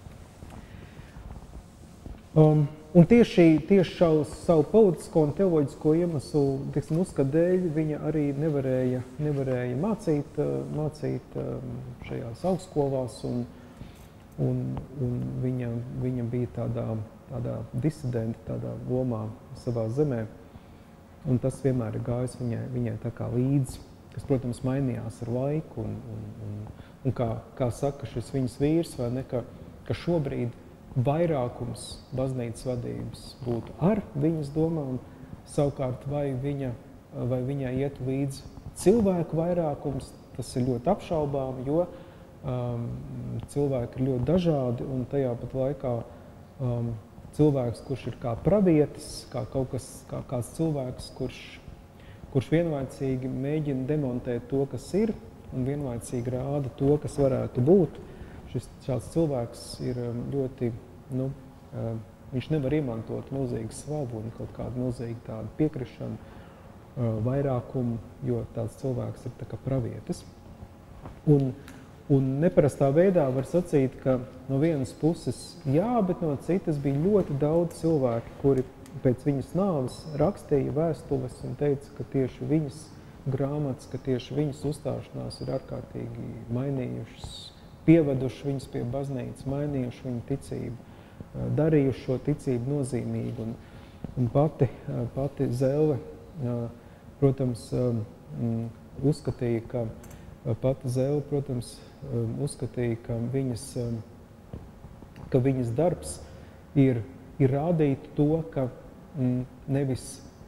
Um, un tieši, tieši šau, savu politisko un teoloģisko iemeslu, teiksim, uzskatu dēļ, viņa arī nevarēja, nevarēja mācīt, mācīt šajās augstskolās, un, un, un viņa, viņa bija tādā, tādā disidenta, tādā lomā savā zemē. Un tas vienmēr ir gājis viņai, viņai tā kā līdzi, kas, protams, mainījās ar laiku. Un, un, un, un kā, kā saka šis viņas vīrs, vai ne, ka, ka šobrīd vairākums baznīcas vadības būtu ar viņas domām, savukārt vai, viņa, vai viņai iet līdzi cilvēku vairākums, tas ir ļoti apšaubām, jo um, cilvēki ir ļoti dažādi un tajā pat laikā um, cilvēks, kurš ir kā pravietis, kā kaut kas, kā kāds cilvēks, kurš, kurš vienlaicīgi mēģina demontēt to, kas ir, un vienlaicīgi rāda to, kas varētu būt. Šis šāds cilvēks ir ļoti, nu, viņš nevar iemantot milzīgu slavu un kaut kādu milzīgu tādu piekrišanu, vairākumu, jo tāds cilvēks ir tā kā pravietis. Un, Un neparastā veidā var sacīt, ka no vienas puses jā, bet no citas bija ļoti daudz cilvēki, kuri pēc viņas nāves rakstīja vēstules un teica, ka tieši viņas grāmatas, ka tieši viņas uzstāšanās ir ārkārtīgi mainījušas, pieveduši viņas pie baznīcas, mainījuši viņu ticību, darījuši šo ticību nozīmīgu. Un, un pati, pati Zelve, protams, uzskatīja, ka pati Zelve, protams, uzskatīja, ka viņas, ka viņas darbs ir, ir rādīt to, ka nevis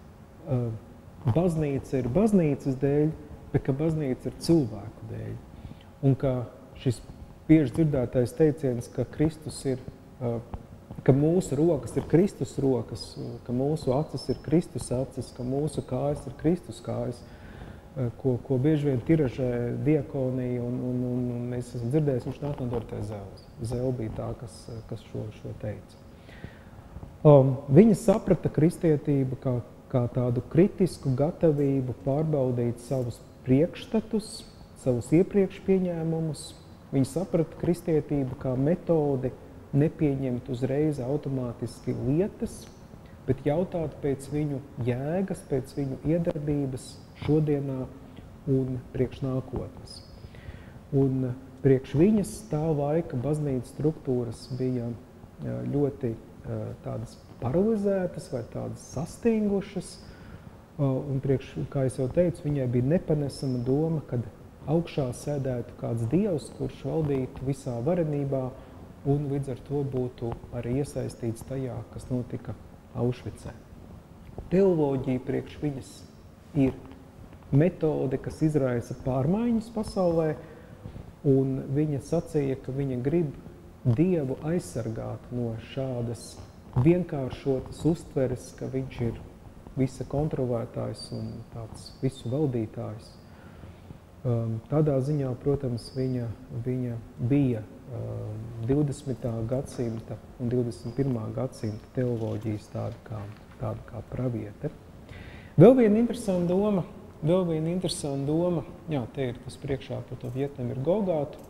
baznīca ir baznīcas dēļ, bet ka baznīca ir cilvēku dēļ. Un ka šis bieži dzirdētais teiciens, ka Kristus ir, ka mūsu rokas ir Kristus rokas, ka mūsu acis ir Kristus acis, ka mūsu kājas ir Kristus kājas, Ko, ko bieži vien tiražē diakonija, un, un, un, un mēs esam dzirdējuši, viņš nāk no Dorotējas Zelves. Zelve bija tā, kas, kas šo, šo teica. Um, viņa saprata kristietību kā, kā tādu kritisku gatavību pārbaudīt savus priekšstatus, savus iepriekš pieņēmumus. Viņa saprata kristietību kā metodi nepieņemt uzreiz automātiski lietas, bet jautāt pēc viņu jēgas, pēc viņu iedarbības, šodienā un priekš nākotnes. Un priekš viņas tā laika baznīcas struktūras bija ļoti tādas paralizētas vai tādas sastingušas. Un priekš, kā es jau teicu, viņai bija nepanesama doma, kad augšā sēdētu kāds dievs, kurš valdītu visā varenībā un līdz ar to būtu arī iesaistīts tajā, kas notika Aušvicē. Teoloģija priekš viņas ir metode, kas izraisa pārmaiņas pasaulē, un viņa sacīja, ka viņa grib Dievu aizsargāt no šādas vienkāršotas uztveres, ka viņš ir visa kontrolētājs un tāds visu valdītājs. Tādā ziņā, protams, viņa, viņa bija divdesmitā gadsimta un divdesmit pirmā gadsimta teoloģijas tāda kā, tāda kā praviete. Vēl viena interesanta doma, vēl viena interesanta doma, jā, te ir tas priekšā par to Vietnamu ir Golgātu,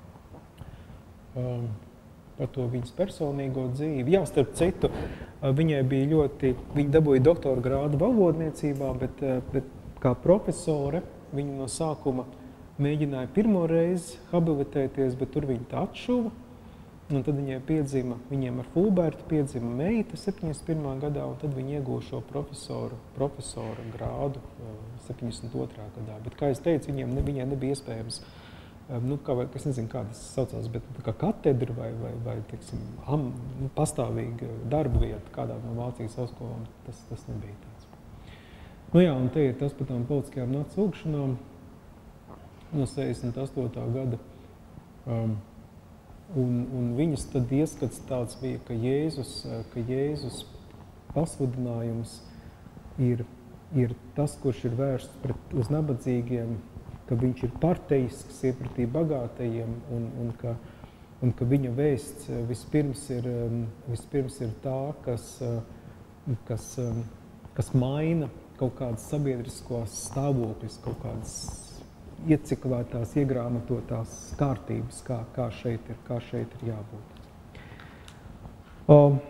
um, par to viņas personīgo dzīvi. Jā, starp citu, viņai bija ļoti, viņa dabūja doktora grādu valodniecībā, bet, bet kā profesore viņa no sākuma mēģināja pirmo reizi habilitēties, bet tur viņa tā atšuva. Un tad viņai piedzima, viņiem ar Fulbertu piedzima meita septiņdesmit pirmā gadā, un tad viņa iegūja šo profesoru, profesora grādu septiņdesmit otrā gadā. Bet, kā es teicu, viņiem, viņai nebija iespējams, nu, kā, es nezinu, kā tas saucās, bet kā katedra vai, vai, vai teiksim, am, nu, pastāvīga darba vieta kādā no Vācijas augstskolām, tas, tas nebija tāds. Nu jā, un te ir tas par tām politiskajām nakts lūkšanām no sešdesmit astotā gada. Um, un, un viņas tad ieskats tāds bija, ka Jēzus, ka Jēzus pasvudinājums ir, ir tas, kurš ir vērsts pret, uz nabadzīgiem, ka viņš ir parteisks iepratī bagātajiem un, un, ka, un ka viņa vēsts vispirms ir, vispirms ir tā, kas, kas, kas maina kaut kādas sabiedriskos stāvokļus, kaut kādas ieciklavētās, iegrāmatotās kārtības, kā, kā, šeit ir, kā šeit ir jābūt. Um,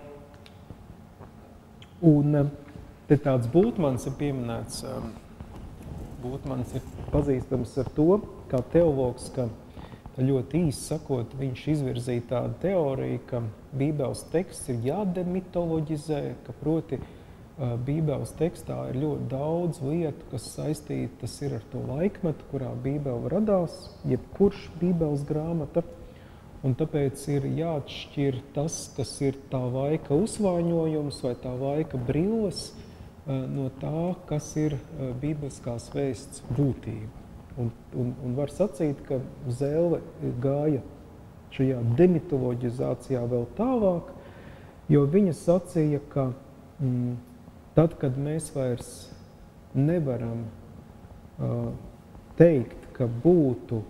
un te tāds Bultmans ir pieminēts, um, Bultmans ir pazīstams ar to, kā teologs, ka ļoti īsi sakot, viņš izvirzīja tādu teoriju, ka Bībeles teksts ir jādemitoloģizē, ka proti Bībeles tekstā ir ļoti daudz lietu, kas saistītas ir ar to laikmetu, kurā Bībele radās, jebkurš Bībeles grāmata, un tāpēc ir jāatšķir tas, kas ir tā laika uzvāņojums vai tā laika brilles no tā, kas ir bībeliskās vēsts būtība. Un, un, un var sacīt, ka Zēle gāja šajā demitoloģizācijā vēl tālāk, jo viņa sacīja, ka mm, tad, kad mēs vairs nevaram uh, teikt, ka būtu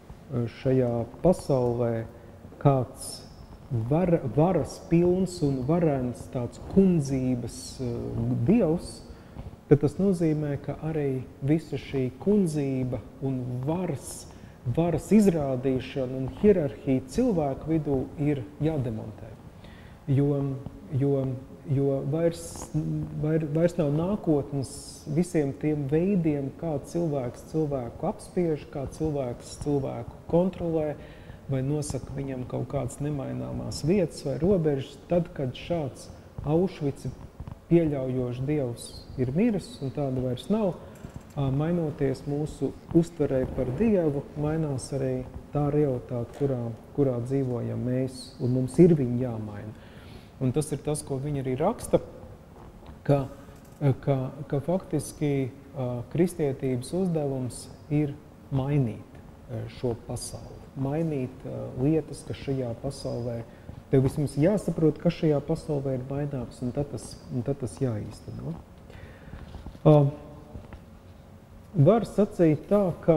šajā pasaulē kāds var, varas pilns un varens tāds kundzības uh, dievs, tad tas nozīmē, ka arī visa šī kundzība un varas, varas izrādīšana un hierarhija cilvēku vidū ir jādemontē. Jo, jo Jo vairs, vair, vairs nav nākotnes visiem tiem veidiem, kā cilvēks cilvēku apspiež, kā cilvēks cilvēku kontrolē vai nosaka viņam kaut kādas nemaināmās vietas vai robežas, tad, kad šāds Aušvici pieļaujošs dievs ir miris un tāda vairs nav, mainoties mūsu uztverē par dievu, mainās arī tā realitāte, kurā, kurā dzīvojam mēs, un mums ir viņi jāmaina. Un tas ir tas, ko viņa arī raksta, ka, ka, ka faktiski uh, kristietības uzdevums ir mainīt uh, šo pasauli. Mainīt uh, lietas, kas šajā pasaulē, tev vismaz jāsaprot, kas šajā pasaulē ir maināms, un tad tas, un tad tas jāīsteno. Uh, var sacīt tā, ka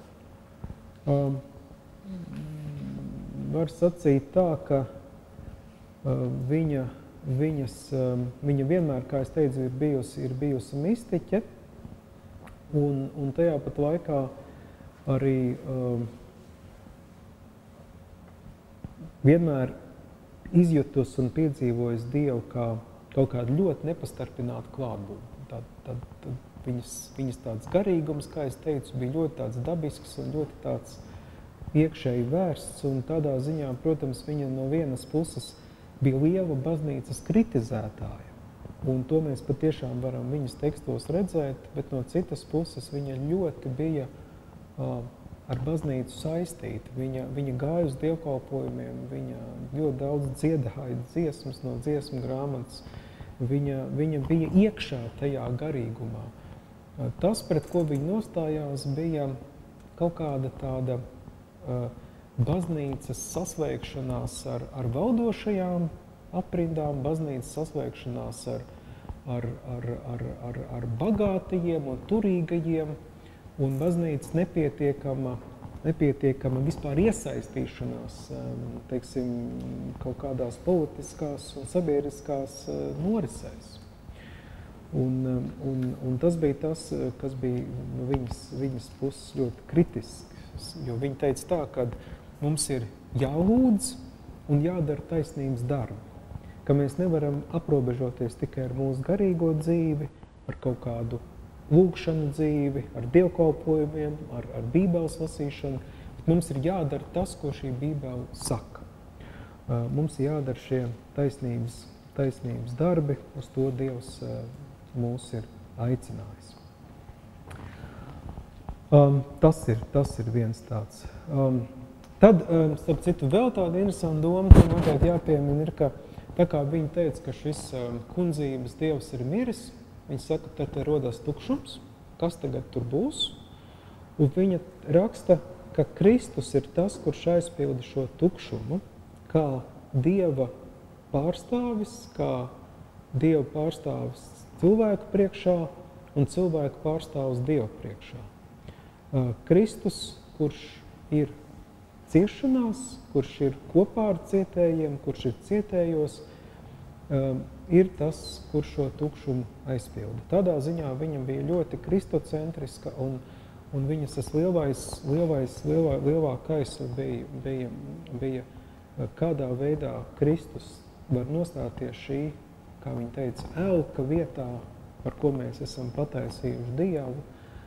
uh, var sacīt tā, ka Viņa, viņas, viņa vienmēr, kā es teicu, ir bijusi, ir bijusi mistiķe, un, un tajā pat laikā arī um, vienmēr izjutus un piedzīvojis Dievu kā kaut kādu ļoti nepastarpinātu klātbūtni. Tad, tad, tad viņas, viņas tāds garīgums, kā es teicu, bija ļoti tāds dabisks un ļoti tāds iekšēji vērsts, un tādā ziņā, protams, viņa no vienas puses bija liela baznīcas kritizētāja, un to mēs patiešām varam viņas tekstos redzēt, bet no citas puses viņa ļoti bija uh, ar baznīcu saistīta. Viņa, viņa gāja uz dievkalpojumiem, viņa ļoti daudz dziedāja dziesmas no dziesmu grāmatas, viņa, viņa bija iekšā tajā garīgumā. Uh, tas, pret ko viņa nostājās, bija kaut kāda tāda uh, baznīcas sasveikšanās ar, ar valdošajām aprindām, baznīcas sasveikšanās ar, ar, ar, ar, ar, ar bagātajiem un turīgajiem, un baznīcas nepietiekama, nepietiekama vispār iesaistīšanās, teiksim, kaut kādās politiskās un sabiedriskās norisēs. Un, un, un tas bija tas, kas bija no viņas, viņas puses ļoti kritisks, jo viņa teica tā, ka mums ir jālūdz un jādara taisnības darbi, ka mēs nevaram aprobežoties tikai ar mūsu garīgo dzīvi, ar kaut kādu lūgšanu dzīvi, ar dievkalpojumiem, ar, ar bībeles lasīšanu, bet mums ir jādara tas, ko šī bībele saka. Mums ir jādara šie taisnības, taisnības darbi, uz to Dievs mūs ir aicinājis. Um, tas, ir, tas ir viens tāds. Um, tad, um, starp citu, vēl tāda interesanta doma, ko noteikti jāpiemina, ir, ka tā kā viņa teica, ka šis um, kundzības Dievs ir miris, viņa saka, tad te rodas tukšums, kas tagad tur būs, un viņa raksta, ka Kristus ir tas, kurš aizpilda šo tukšumu, kā Dieva pārstāvis, kā Dieva pārstāvis cilvēku priekšā un cilvēku pārstāvs Dievu priekšā. Kristus, kurš ir ciešanās, kurš ir kopā ar cietējiem, kurš ir cietējos, ir tas, kurš šo tukšumu aizpilda. Tādā ziņā viņa bija ļoti kristocentriska un, un viņas tas lielais, lielais, lielā, lielākais bija, bija, bija kādā veidā Kristus var nostāties šī, kā viņa teica, elka vietā, par ko mēs esam pataisījuši Dievu,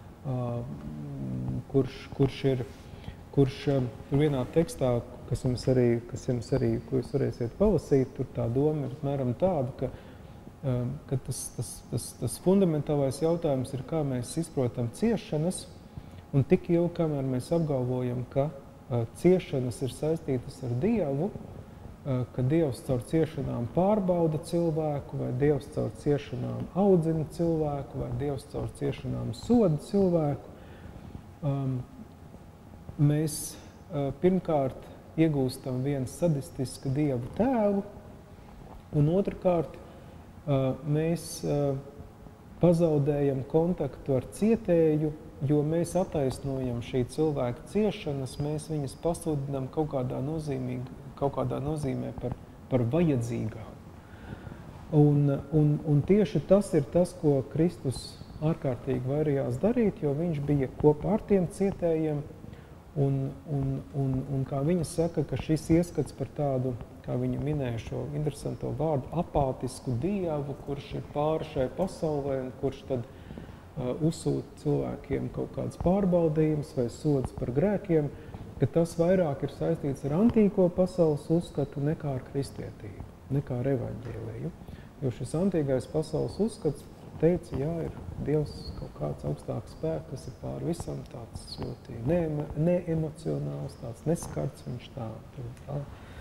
kurš, kurš ir, kurš vienā tekstā, kas jums arī, kas jums arī, ko jūs varēsiet palasīt, tur tā doma ir apmēram tāda, ka, ka tas, tas, tas, tas fundamentālais jautājums ir, kā mēs izprotam ciešanas, un tik ilgi, kamēr mēs apgalvojam, ka ciešanas ir saistītas ar Dievu, ka Dievs caur ciešanām pārbauda cilvēku, vai Dievs caur ciešanām audzina cilvēku, vai Dievs caur ciešanām soda cilvēku. Um, mēs uh, pirmkārt iegūstam vienu sadistisku Dievu tēvu, un otrkārt uh, mēs uh, pazaudējam kontaktu ar cietēju, jo mēs attaisnojam šī cilvēka ciešanas, mēs viņas pasludinām kaut kādā nozīmīgi, kaut kādā nozīmē par, par vajadzīgām. Un, un, un tieši tas ir tas, ko Kristus ārkārtīgi vairījās darīt, jo viņš bija kopā ar tiem cietējiem, un, un, un, un kā viņa saka, ka šis ieskats par tādu, kā viņa minēja šo interesanto vārdu, apātisku Dievu, kurš ir pāri šai pasaulē, un kurš tad uh, uzsūta cilvēkiem kaut kāds pārbaudījums vai sods par grēkiem, ka tas vairāk ir saistīts ar antīko pasaules uzskatu nekā ar kristietību, nekā ar evaņģēliju. Jo šis antīgais pasaules uzskats teica, jā, ir Dievs kaut kāds augstāks spēks, kas ir pār visam, tāds ļoti ne, neemocionāls, tāds neskarts, viņš tā. tā.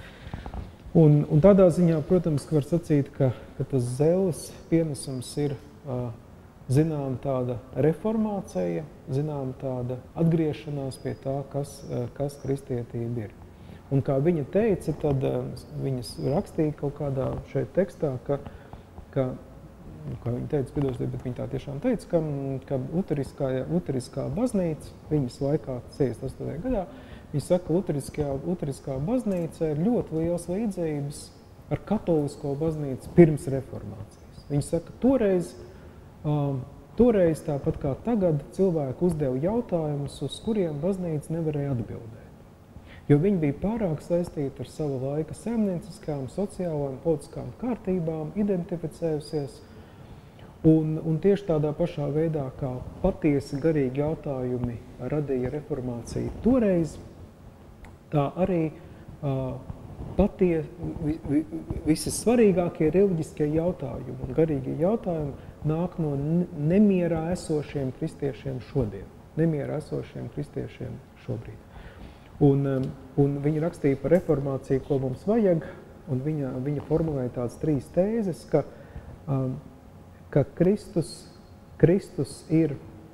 Un, un tādā ziņā, protams, var sacīt, ka, ka tas zēles pienesums ir uh, zinām tāda reformācija, zinām tāda atgriešanās pie tā, kas, kas kristietība ir. Un kā viņa teica, tad viņas rakstīja kaut kādā šeit tekstā, ka, ka kā viņa teica, piedosiet, bet viņa tā tiešām teica, ka, ka luteriskā, luteriskā baznīca viņas laikā sešdesmit astotajā gadā, viņa saka, luteriskā, luteriskā baznīca ir ļoti liels līdzības ar katolisko baznīcu pirms reformācijas. Viņa saka, toreiz Um, toreiz, tāpat kā tagad, cilvēki uzdeva jautājumus, uz kuriem baznīca nevarēja atbildēt. Jo viņi bija pārāk saistīti ar savu laika saimnieciskām, sociālām, politiskām kārtībām, identificējusies. Un, un tieši tādā pašā veidā, kā patiesi garīgi jautājumi radīja reformāciju toreiz, tā arī uh, patie, vi, vi, visi svarīgākie reliģiskie jautājumi un garīgie jautājumi nāk no nemierā esošiem kristiešiem šodien, nemierā esošiem kristiešiem šobrīd. Un, un viņa rakstīja par reformāciju, ko mums vajag, un viņa, viņa formulēja tādas trīs tēzes, ka, um, ka Kristus, Kristus ir,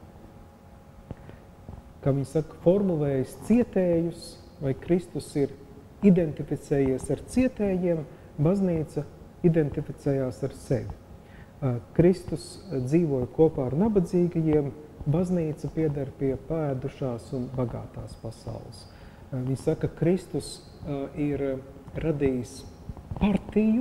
kā viņa saka, formulējis cietējus, vai Kristus ir identificējies ar cietējiem, baznīca identificējās ar sevi. Kristus dzīvoja kopā ar nabadzīgajiem, baznīca pieder pie pēdušās un bagātās pasaules. Viņi saka, ka Kristus ir radījis partiju,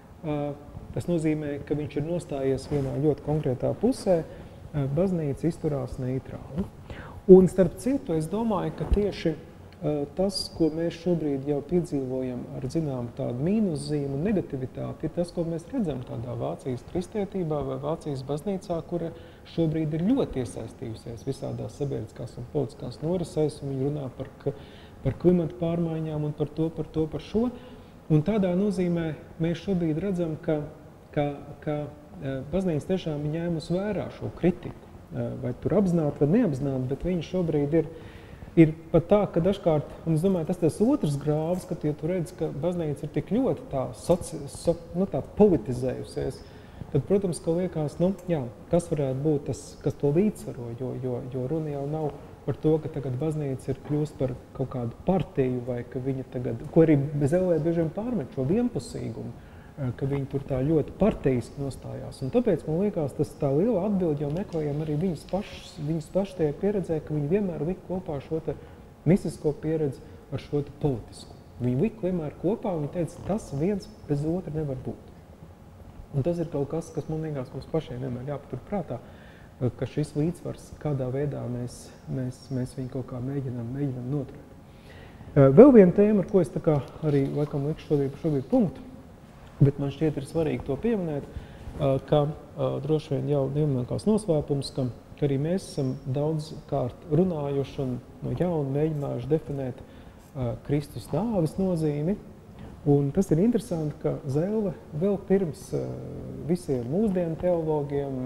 tas nozīmē, ka viņš ir nostājies vienā ļoti konkrētā pusē, baznīca izturās neitrāli. Un starp citu, es domāju, ka tieši tas, ko mēs šobrīd jau piedzīvojam ar zinām tādu mīnuszīmu un negativitāti, ir tas, ko mēs redzam tādā Vācijas kristietībā vai Vācijas baznīcā, kura šobrīd ir ļoti iesaistījusies visādās sabiedriskās un politiskās norisēs, un viņi runā par, par klimata pārmaiņām un par to, par to, par šo. Un tādā nozīmē mēs šobrīd redzam, ka, ka, ka baznīca tiešām ir ņēmusi vērā šo kritiku. Vai tur apzināti vai neapzināti, bet viņi šobrīd ir Ir pat tā, ka dažkārt, un es domāju, tas tas otrs grāvs, ka ja tu redzi, ka baznīca ir tik ļoti tā, soci, so, nu, tā politizējusies, tad, protams, ka liekas, nu, jā, kas varētu būt tas, kas to līdzsvaro, jo, jo, jo runa jau nav par to, ka tagad baznīca ir kļūst par kaut kādu partiju, vai ka viņa tagad, ko arī Zelē bieži vien pārmet šo vienpusīgumu, ka viņi tur tā ļoti partijiski nostājās. Un tāpēc, man liekas, tas tā liela atbilde jau meklējam arī viņas pašas, viņas pašas tajā pieredzē, ka viņi vienmēr lika kopā šo te mistisko pieredzi ar šo te politisku. Viņi lika vienmēr kopā un viņi teica, tas viens bez otra nevar būt. Un tas ir kaut kas, kas man liekas mums pašiem vienmēr jāpatur prātā, ka šis līdzsvars, kādā veidā mēs, mēs, mēs viņu kaut kā mēģinām, mēģinām noturēt. Vēl viena tēma, ar ko es tā kā arī laikam likšu šodien, šodien punktu, bet man šķiet ir svarīgi to pieminēt, ka droši vien jau nevienmēr noslēpums, ka, ka arī mēs esam daudz kārt runājuši un no jauna mēģinājuši definēt Kristus nāves nozīmi. Un tas ir interesanti, ka Zelle vēl pirms visiem mūsdienu teologiem,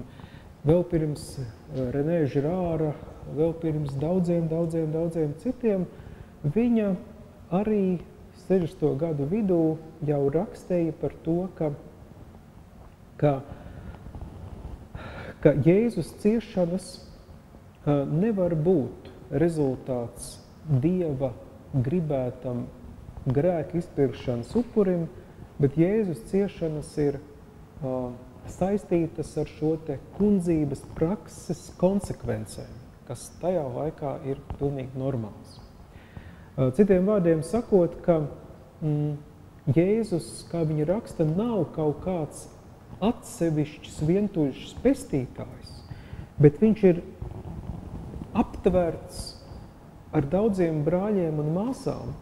vēl pirms Renē Žirāra, vēl pirms daudziem, daudziem, daudziem citiem, viņa arī sešdesmito gadu vidū jau rakstīja par to, ka, ka, ka Jēzus ciešanas nevar būt rezultāts Dieva gribētam grēka izpirkšanas upurim, bet Jēzus ciešanas ir uh, saistītas ar šo te kundzības prakses konsekvencēm, kas tajā laikā ir pilnīgi normāls. Citiem vārdiem sakot, ka mm, Jēzus, kā viņa raksta, nav kaut kāds atsevišķs vientuļšs pestītājs, bet viņš ir aptverts ar daudziem brāļiem un māsām.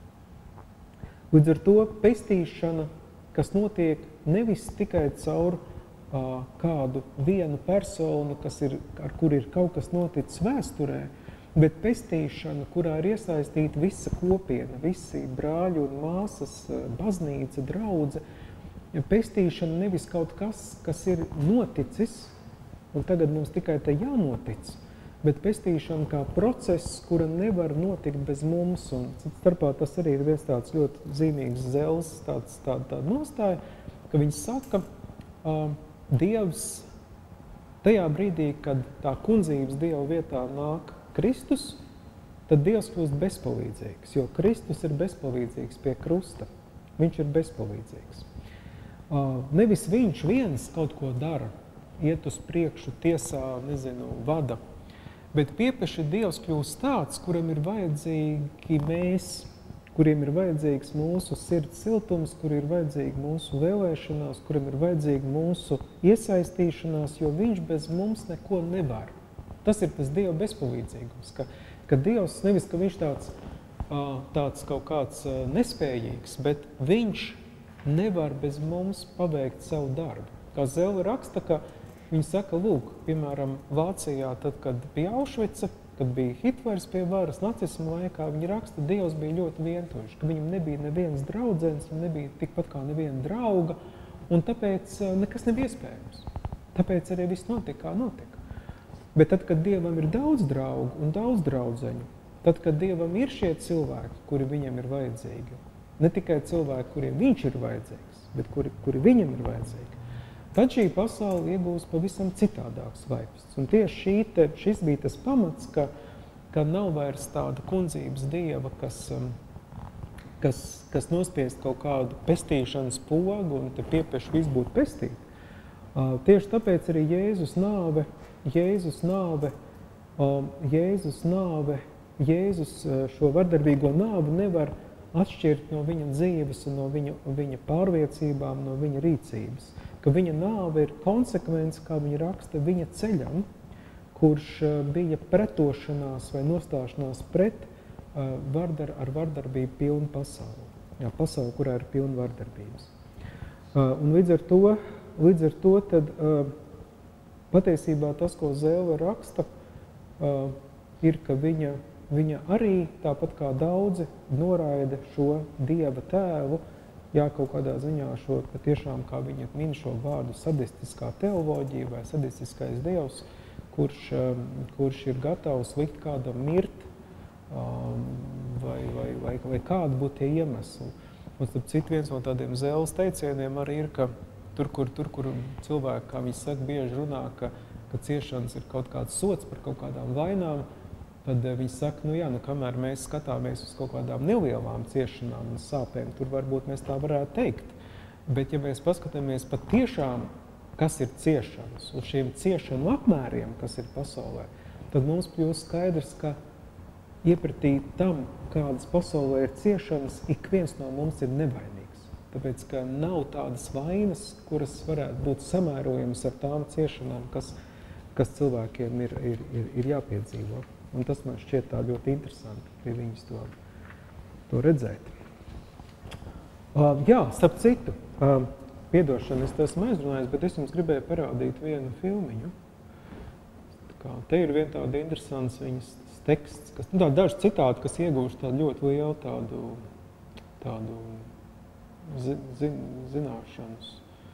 Līdz ar to pestīšana, kas notiek nevis tikai caur uh, kādu vienu personu, kas ir, ar kur ir kaut kas noticis vēsturē, bet pestīšana, kurā ir iesaistīta visa kopiena, visi brāļi un māsas, baznīca, draudze. Pestīšana nevis kaut kas, kas ir noticis, un tagad mums tikai te jānotic, bet pestīšana kā process, kura nevar notikt bez mums. Un starpā tas arī ir viens tāds ļoti zīmīgs Zelles, tāds, tāda, tāda nostāja, ka viņi saka, uh, Dievs tajā brīdī, kad tā kundzības Dieva vietā nāk Kristus, tad Dievs kļūst bezpalīdzīgs, jo Kristus ir bezpalīdzīgs pie krusta. Viņš ir bezpalīdzīgs. Uh, nevis viņš viens kaut ko dara, iet uz priekšu, tiesā, nezinu, vada, bet piepeši Dievs kļūst tāds, kuram ir vajadzīgi mēs, kuriem ir vajadzīgs mūsu sirds siltums, kur ir vajadzīga mūsu vēlēšanās, kuram ir vajadzīga mūsu iesaistīšanās, jo viņš bez mums neko nevar. Tas ir tas Dieva bezpalīdzīgums, ka, ka Dievs nevis, ka viņš tāds, tāds kaut kāds nespējīgs, bet viņš nevar bez mums paveikt savu darbu. Kā Zelle raksta, ka viņi saka, lūk, piemēram, Vācijā, tad, kad bija Aušvica, kad bija Hitlers pie varas, nacisma laikā, viņi raksta, Dievs bija ļoti vientuļš, ka viņam nebija nevienas draudzens, nebija tikpat kā neviena drauga, un tāpēc nekas nebija iespējams. Tāpēc arī viss notika, kā notika. Bet tad, kad Dievam ir daudz draugu un daudz draudzeņu, tad, kad Dievam ir šie cilvēki, kuri viņam ir vajadzīgi, ne tikai cilvēki, kuriem viņš ir vajadzīgs, bet kuri, kuri viņam ir vajadzīgi, tad šī pasaule iegūst pavisam citādāks vaips. Un tieši šī te, šis bija tas pamats, ka, ka nav vairs tāda kundzības Dieva, kas, kas, kas nospiest kaut kādu pestīšanas pogu un te piepieši viss būt pestīt. Tieši tāpēc arī Jēzus nāve, Jēzus nāve, Jēzus nāve, Jēzus šo vardarbīgo nāvi nevar atšķirt no viņa dzīves un no viņa, viņa pārliecībām, no viņa rīcības. Ka viņa nāve ir konsekvence, kā viņa raksta, viņa ceļam, kurš bija pretošanās vai nostāšanās pret vardar, ar vardarbību pilnu pasauli. Jā, pasauli, kurā ir pilna vardarbības. Un līdz ar to, līdz ar to tad, patiesībā tas, ko Zēle raksta, ir, ka viņa, viņa arī, tāpat kā daudzi, noraida šo Dieva tēvu, jā, kaut kādā ziņā šo, patiešām, kā viņa min šo vārdu, sadistiskā teoloģija vai sadistiskais Dievs, kurš, kurš ir gatavs likt kādam mirt, vai, vai, vai, vai kāda būtu tie iemesli. Un starp citu, viens no tādiem Zēles teicieniem arī ir, ka tur, kur, tur, kur cilvēki, kā viņi saka, bieži runā, ka, ka ciešanas ir kaut kāds sots par kaut kādām vainām, tad viņi saka, nu jā, nu kamēr mēs skatāmies uz kaut kādām nelielām ciešanām un sāpēm, tur varbūt mēs tā varētu teikt. Bet ja mēs paskatāmies patiešām, kas ir ciešanas, uz šiem ciešanu apmēriem, kas ir pasaulē, tad mums kļūst skaidrs, ka iepratī tam, kādas pasaulē ir ciešanas, ik viens no mums ir nevainīgs. Tāpēc, ka nav tādas vainas, kuras varētu būt samērojamas ar tām ciešanām, kas, kas cilvēkiem ir, ir, ir, ir jāpiedzīvo. Un tas man šķiet tā ļoti interesanti pie viņas to, to redzēt. Uh, jā, starp citu, uh, piedošana, es to esmu aizrunājis, bet es jums gribēju parādīt vienu filmiņu. Tā kā, te ir viena tāda interesants viņas teksts, kas, nu, tā, daži citāti, kas iegūst tādu ļoti lielu tādu, tādu zi, zin, zināšanas.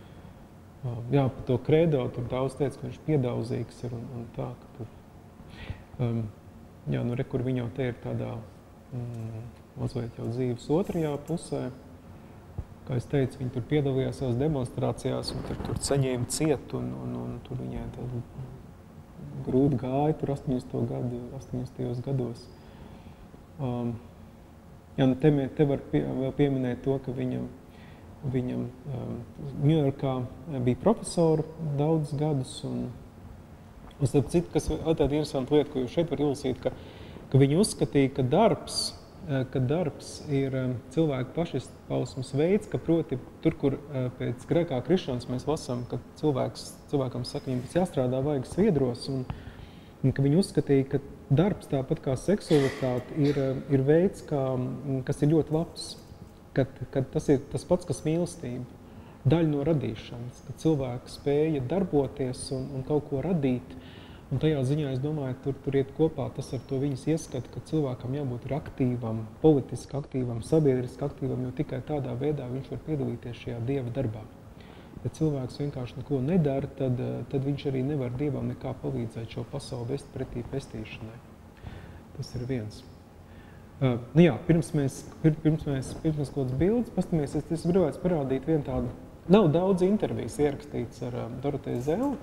Jā, par to kredo tur daudz teica, ka viņš piedauzīgs ir un, un tā, ka tur, um, jā, nu re, kur viņa jau te ir tādā mm, mazliet jau dzīves otrajā pusē. Kā es teicu, viņi tur piedalījās savās demonstrācijās un tur, tur saņēma ciet un, un, un tur viņai tādu grūti gāja tur astoņdesmitajos gados. Um, jā, nu te, te var pie, vēl pieminēt to, ka viņam, viņam um, Ņujorkā bija profesori daudz gadus un, un starp citu, kas tāda interesanta lieta, ko jūs šeit var izlasīt, ka, ka viņi uzskatīja, ka darbs, ka darbs ir cilvēku pašizpausmes veids, ka proti tur, kur pēc grēkā krišanas mēs lasām, ka cilvēks, cilvēkam saka, viņam pēc jāstrādā vajag sviedros, un, un ka viņi uzskatīja, ka darbs tāpat kā seksualitāte ir, ir veids, kā, kas ir ļoti labs, kad, kad tas ir tas pats, kas mīlestība, daļa no radīšanas, ka cilvēks spēja darboties un, un kaut ko radīt. Un tajā ziņā, es domāju, tur, tur iet kopā tas ar to viņas ieskatu, ka cilvēkam jābūt ir aktīvam, politiski aktīvam, sabiedriski aktīvam, jo tikai tādā veidā viņš var piedalīties šajā Dieva darbā. Ja cilvēks vienkārši neko nedara, tad, tad viņš arī nevar Dievam nekā palīdzēt šo pasauli vest pretī pestīšanai. Tas ir viens. Uh, nu jā, pirms mēs, pirms mēs, pirms mēs kaut kāds bildes pastamies, es, es gribētu parādīt vienu tādu, nav daudz intervijas ierakstīts ar uh, Doroteju Zēli.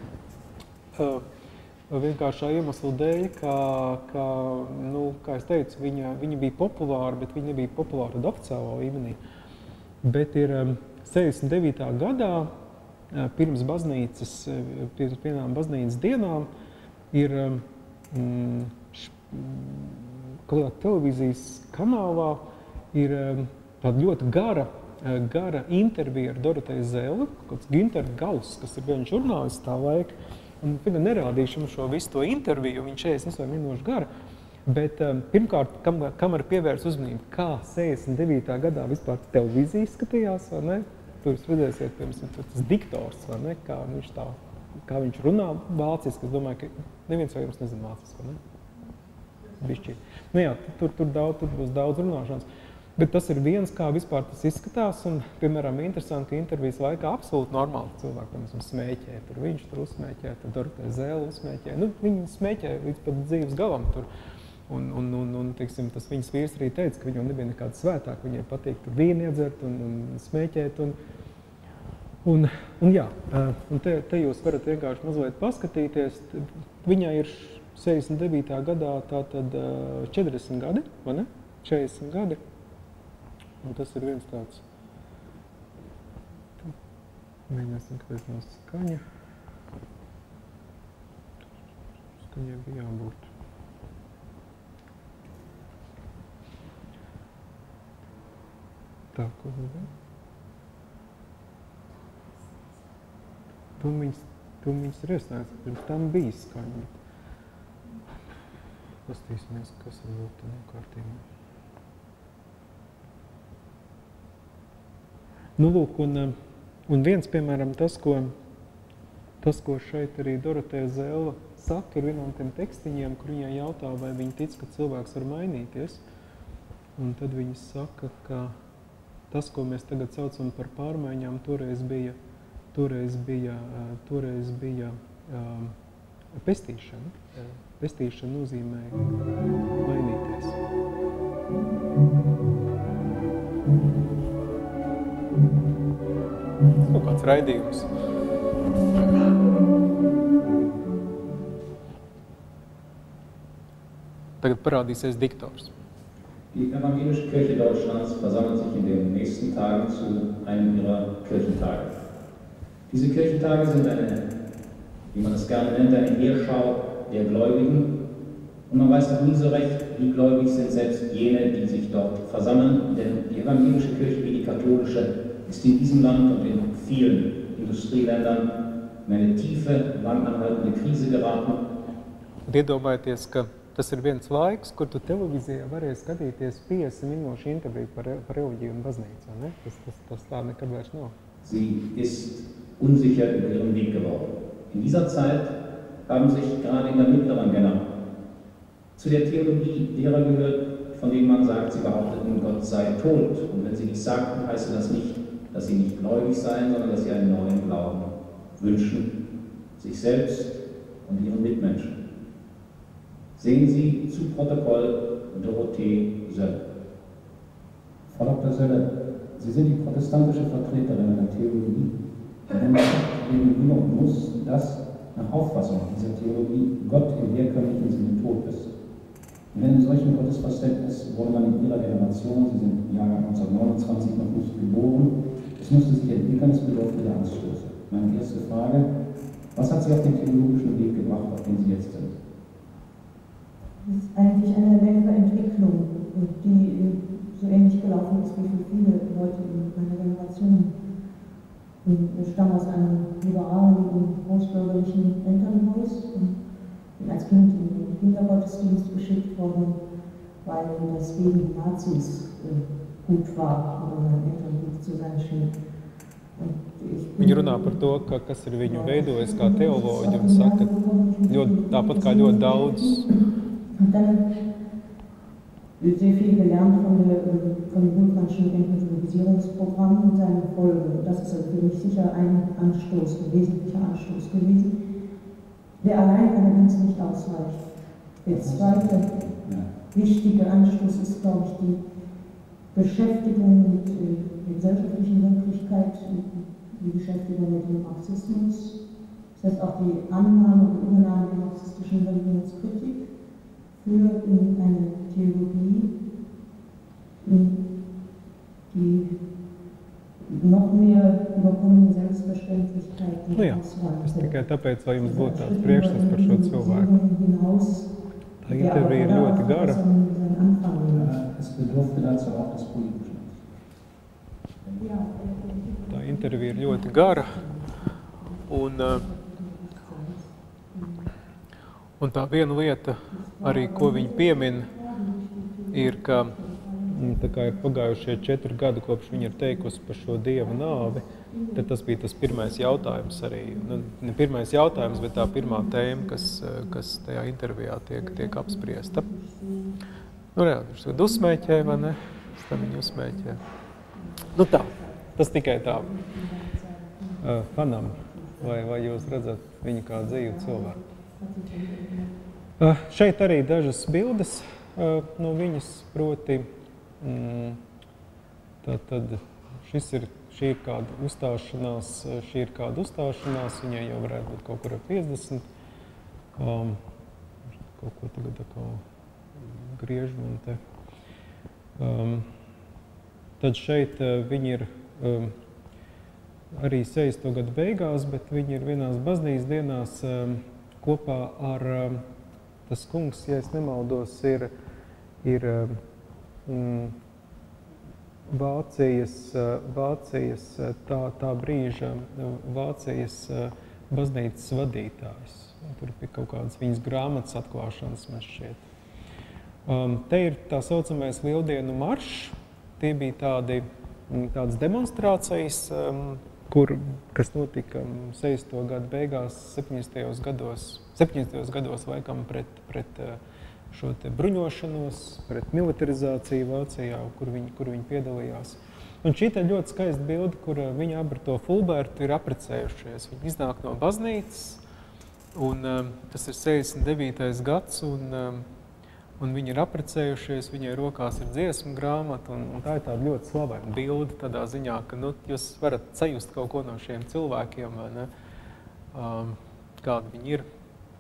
Uh, Vienkāršā iemesla dēļ, ka, ka nu, kā es teicu, viņa, viņa bija populāra, bet viņa nebija populāra tad oficiālā līmenī. Bet ir um, sešdesmit devītā gadā, uh, pirms baznīcas, pirms vienām baznīcas dienām, ir um, š, kādā televīzijas kanālā ir um, tāda ļoti gara, uh, gara intervija ar Doroteju Zēli, kāds Ginter Gauss, kas ir viens žurnālists tā laika. Un gan nerādīšu jums šo visu to interviju, viņš četrdesmit astoņu minūšu gara, bet um, pirmkārt, kam, kamera pievērs uzmanību, kā sešdesmit devītā gadā vispār televīzija skatījās, vai ne? Tur jūs redzēsiet, piemēram, tas diktors, vai ne? Kā viņš tā, kā viņš runā vāciski, es domāju, ka neviens vai jums nezina vāciski, vai ne? Bišķi. Nu jā, tur, tur, daudz, tur būs daudz runāšanas. Bet tas ir viens, kā vispār tas izskatās, un, piemēram, interesanti, ka intervijas laikā absolūti normāli cilvēki, piemēram, smēķē, tur viņš tur uzsmēķē, tur Doroteja Zēle uzsmēķē, nu, viņi smēķē līdz pat dzīves galam tur, un, un, un, un teiksim, tas viņas vīrs arī teica, ka viņam nebija nekāda svētāk, viņai patīk tur vīnu iedzert un, un smēķēt, un, un, un jā, un te, te jūs varat vienkārši mazliet paskatīties, viņai ir sešdesmit devītā gadā tātad četrdesmit gadi, vai ne? četrdesmit gadi. Un tas ir viens tāds. Mēģināsim, kāpēc nav skaņa. Skaņai bija jābūt. Tā, ko vēl? Tumiņas, tumiņas ir iesnēts, pirms tam bija skaņa. Pastīsimies, kas varbūt tā nokārtībā. Nu, lūk, un, un viens, piemēram, tas, ko, tas, ko šeit arī Doroteja Zēla saka, ir vienam tiem tekstiņiem, kur viņai jautā, vai viņa tic, ka cilvēks var mainīties. Un tad viņa saka, ka tas, ko mēs tagad saucam par pārmaiņām, toreiz bija, toreiz bija, toreiz bija um, pestīšana. Pestīšana nozīmē mainīties. Kaut kāds raidījums. Tagad parādīsies diktors. Die evangelische Kirche Deutschlands versammelt sich in den nächsten Tagen zu einem ihrer Kirchentage. Diese Kirchentage sind eine, wie man es gerne nennt, eine Heerschau der Gläubigen. Und man weiß auch nie so recht, wie gläubig sind selbst jene, die sich dort versammeln. Denn die evangelische Kirche wie die katholische ist in diesem Land und in vielen Industrieländern in eine tiefe, langanhaltende Krise geraten. Un iedomājieties, ka tas ir viens laiks, kur tu televīzijā varēja skatīties piecdesmit minūšu interviju par, par reliģiju un baznīcu, ne? Tas, tas, tas tā nekad vairs nav. Sie ist unsicher über ihren Weg geworden. In dieser Zeit haben sich gerade in der mittleren Generation zu der Theologie derer gehört, von denen man sagt, sie behaupteten, Gott sei tot. Und wenn sie dies sagten, heißt das nicht, dass sie nicht gläubig seien, sondern dass sie einen neuen Glauben wünschen, sich selbst und ihren Mitmenschen. Sehen Sie zu Protokoll Dorothee Sölle. Frau Doktor Sölle, Sie sind die protestantische Vertreterin der Theologie. Denn man geben will und muss, dass nach Auffassung dieser Theologie Gott im herkömmlichen Sinne tot ist. In einem solchen Gottesverständnis wurde man in Ihrer Generation, Sie sind im Jahrgang neunzehnhundertneunundzwanzig noch nicht geboren, es musste sich entwickeln, es bedurfte der Anstoße. Meine erste Frage, was hat Sie auf den theologischen Weg gebracht, auf den Sie jetzt sind? Das ist eigentlich eine längere Entwicklung, die so ähnlich gelaufen ist wie für viele Leute in meiner Generation. Ich stamme aus einem liberalen und großbürgerlichen Elternhaus und bin als Kind in den Kindergottesdienst geschickt worden, weil das gegen die Nazis gut war oder meinen Eltern gut zu sein schien. Viņi runā par to, ka, kas ir viņu veidojis kā teoloģi un saka, ļoti, tāpat kā ļoti daudz. Und dann sehr viel gelernt von, der, von dem Bultmannschen Entmythologisierungsprogramm und seinen Folgen. Das ist für mich sicher ein Anstoß, ein wesentlicher Anstoß gewesen, der allein allerdings nicht ausreicht. Der zweite wichtige Anstoß ist, glaube ich, die Beschäftigung mit der gesellschaftlichen Wirklichkeit, die Beschäftigung mit dem Marxismus, das heißt auch die Annahme und Übernahme der marxistischen Religionskritik für eine Theologie, die noch mehr überkommene Selbstverständlichkeiten nu jā, es tikai tāpēc, lai jums būtu tāds priekšstats par šo cilvēku. Tā intervija ir ļoti gara. Es bedurfte dazu auch des Politischen. Tā intervija ir ļoti gara. Un, un tā viena lieta, arī ko viņi piemin, ir, ka tā kā ir pagājušie četri gadi, kopš viņi ir teikusi par šo Dieva nāvi, tad tas bija tas pirmais jautājums arī. Nu, ne pirmais jautājums, bet tā pirmā tēma, kas, kas tajā intervijā tiek, tiek apspriesta. Nu, reāli, viņš tagad uzsmēķē, vai ne? Es tam viņu uzsmēķē. Nu tā, tas tikai tā uh, fanam, vai, vai jūs redzat viņu kā dzīvu cilvēku. Uh, šeit arī dažas bildes uh, no viņas, proti, mm, tātad šis ir, šī ir kāda uzstāšanās, šī ir kāda uzstāšanās, viņai jau varētu būt kaut kur ar piecdesmit. Um, kaut ko tagad tā griež man te. Um, tad šeit uh, viņi ir um, arī sešdesmito gadu beigās, bet viņi ir vienās baznīcas dienās um, kopā ar, um, tas kungs, ja es nemaldos, ir, ir um, Vācijas, uh, Vācijas tā, tā brīža Vācijas uh, baznīcas vadītājs. Tur bija kaut kādas viņas grāmatas atklāšanas, man šķiet. Um, te ir tā saucamais Lieldienu maršs. Tie bija tādi, tādas demonstrācijas, um, kur, kas notika sešdesmito gadu beigās, septiņdesmitajos gados, septiņdesmitajos gados laikam pret, pret šo te bruņošanos, pret militarizāciju Vācijā, kur viņi, kur viņi piedalījās. Un šī te ļoti skaista bilde, kur viņi abi ar to Fulbertu ir aprecējušies. Viņi iznāk no baznīcas, un um, tas ir sešdesmit devītais gads, un, um, un viņi ir aprecējušies, viņai rokās ir dziesmu grāmata, un, un tā ir tāda ļoti slavena bilde tādā ziņā, ka nu, jūs varat sajust kaut ko no šiem cilvēkiem, vai ne, um, kādi viņi ir.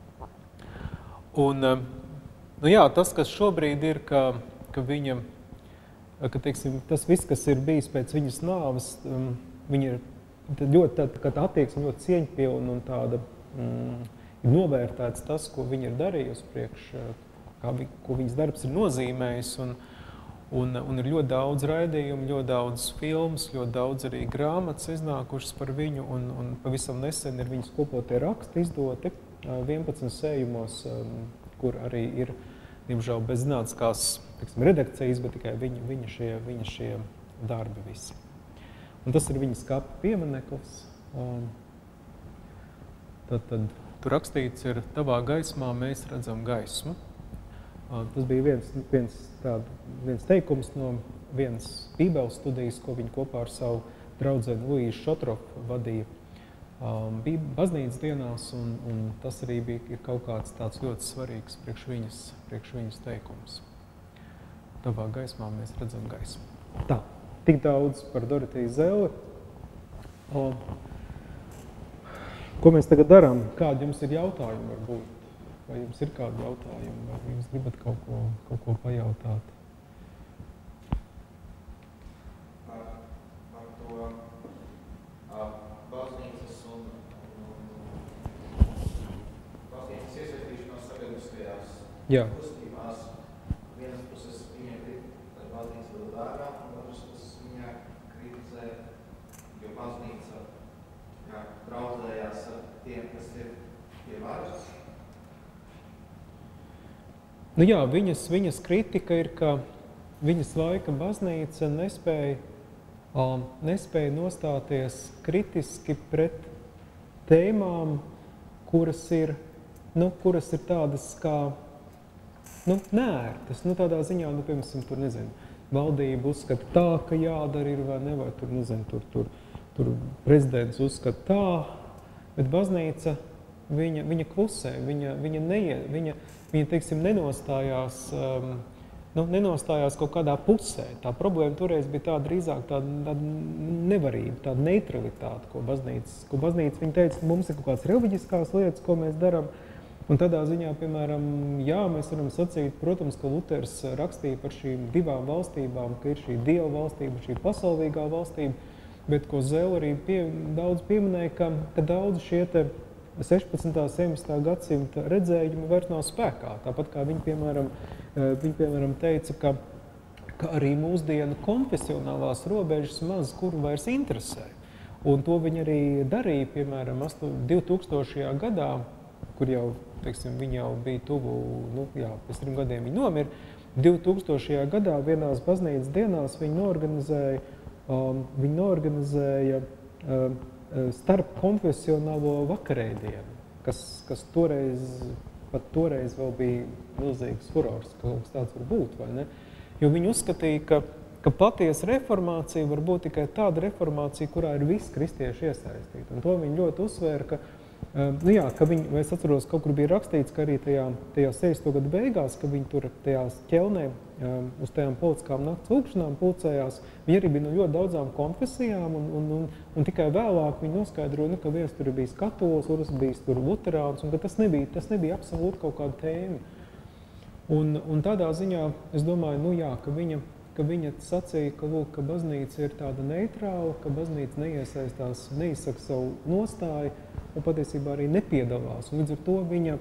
Un, um, nu jā, tas, kas šobrīd ir, ka, ka viņa, ka, teiksim, tas viss, kas ir bijis pēc viņas nāves, um, viņa ir ļoti tāda, tā attieksme ļoti cieņpilna un tāda, mm, ir novērtēts tas, ko viņa ir darījusi priekš, kā vi, ko viņas darbs ir nozīmējis, un, un, un ir ļoti daudz raidījumu, ļoti daudz filmas, ļoti daudz arī grāmatas iznākušas par viņu, un, un pavisam nesen ir viņas kopotie raksti izdoti vienpadsmit sējumos, um, kur arī ir, diemžēl, bez zinātniskās, teiksim, redakcijas, bet tikai viņa, viņa, šie, viņa šie darbi visi. Un tas ir viņas kapa piemineklis. Um, tad, tad tur rakstīts ir, tavā gaismā mēs redzam gaismu. Uh, tas bija viens, viens, tād, viens teikums no vienas bībeles studijas, ko viņa kopā ar savu draudzeni Luīšu Šotrofu vadīja. Um, bija baznīcas dienās, un, un tas arī bija ir kaut kāds tāds ļoti svarīgs priekš viņas, priekš viņas teikums. Tavā gaismā mēs redzam gaismu. Tā, tik daudz par Dorotiju Zelli. Um, ko mēs tagad darām? Kādi jums ir jautājumi varbūt? Vai jums ir kādi jautājumi? Vai jums gribat kaut ko, kaut ko pajautāt? Par, par to uh, baznīcas un, un baznīcas iesaistīšanās sabiedriskajās kustībās. Vienas puses viņai krīt ar baznīcu vēl dārgā, un otras puses viņai kritizē, jo baznīca jā, draudzējās ar tiem, kas ir pie varas. Nu jā, viņas, viņas kritika ir, ka viņas laika baznīca nespēja, um, nespēja nostāties kritiski pret tēmām, kuras ir, nu, kuras ir tādas kā nu, nērtas. Nu, tādā ziņā, nu, piemēram, tur, nezinu, valdība uzskata tā, ka jādara ir vai ne, vai tur, nezinu, tur, tur, tur prezidents uzskata tā, bet baznīca, viņa, viņa klusē, viņa, viņa neie, viņa, Viņa, teiksim, nenostājās, um, nu, nenostājās kaut kādā pusē. Tā problēma toreiz bija tāda drīzāk tāda, tāda nevarība, tāda neutralitāte, ko baznīca, ko baznīca viņa teica, mums ir kaut kādas reliģiskās lietas, ko mēs darām. Un tādā ziņā, piemēram, jā, mēs varam sacīt, protams, ka Luters rakstīja par šīm divām valstībām, ka ir šī dieva valstība, šī pasaulīgā valstība, bet ko Zēle arī pie, daudz pieminēja, ka, ka daudz šie te sešpadsmitā, septiņdesmitā gadsimta redzējumi vairs nav spēkā. Tāpat kā viņi, piemēram, viņi, piemēram teica, ka, ka arī mūsdienu konfesionālās robežas maz kuru vairs interesē. Un to viņi arī darīja, piemēram, divtūkstošajā gadā, kur jau, teiksim, viņi jau bija tuvu, nu jā, pēc trim gadiem viņi nomira. divtūkstošajā gadā vienās baznīcas dienās viņi noorganizēja, um, viņi noorganizēja um, starp konfesionālo vakarēdienu, kas, kas toreiz, pat toreiz vēl bija milzīgs furors, ka kaut kas tāds var būt, vai ne? Jo viņi uzskatīja, ka, ka patiesa reformācija var būt tikai tāda reformācija, kurā ir visi kristieši iesaistīti. Un to viņi ļoti uzsvēra, ka, nu jā, ka viņi, vai es atceros, kaut kur bija rakstīts, ka arī tajā, tajā sešdesmito gadu beigās, ka viņi tur tajās ķelnē uz tajām politiskām nakts lūkšanām pulcējās, viņi arī bija no ļoti daudzām konfesijām, un, un, un, un tikai vēlāk viņi noskaidroja, nu, ka viens tur bija katolis, otrs bija tur luterāns, un ka tas nebija, tas nebija absolūti kaut kāda tēma. Un, un tādā ziņā, es domāju, nu jā, ka viņa, ka viņa sacīja, ka, lūk, ka baznīca ir tāda neitrāla, ka baznīca neiesaistās, neizsaka savu nostāju un patiesībā arī nepiedalās. Un līdz ar to viņa,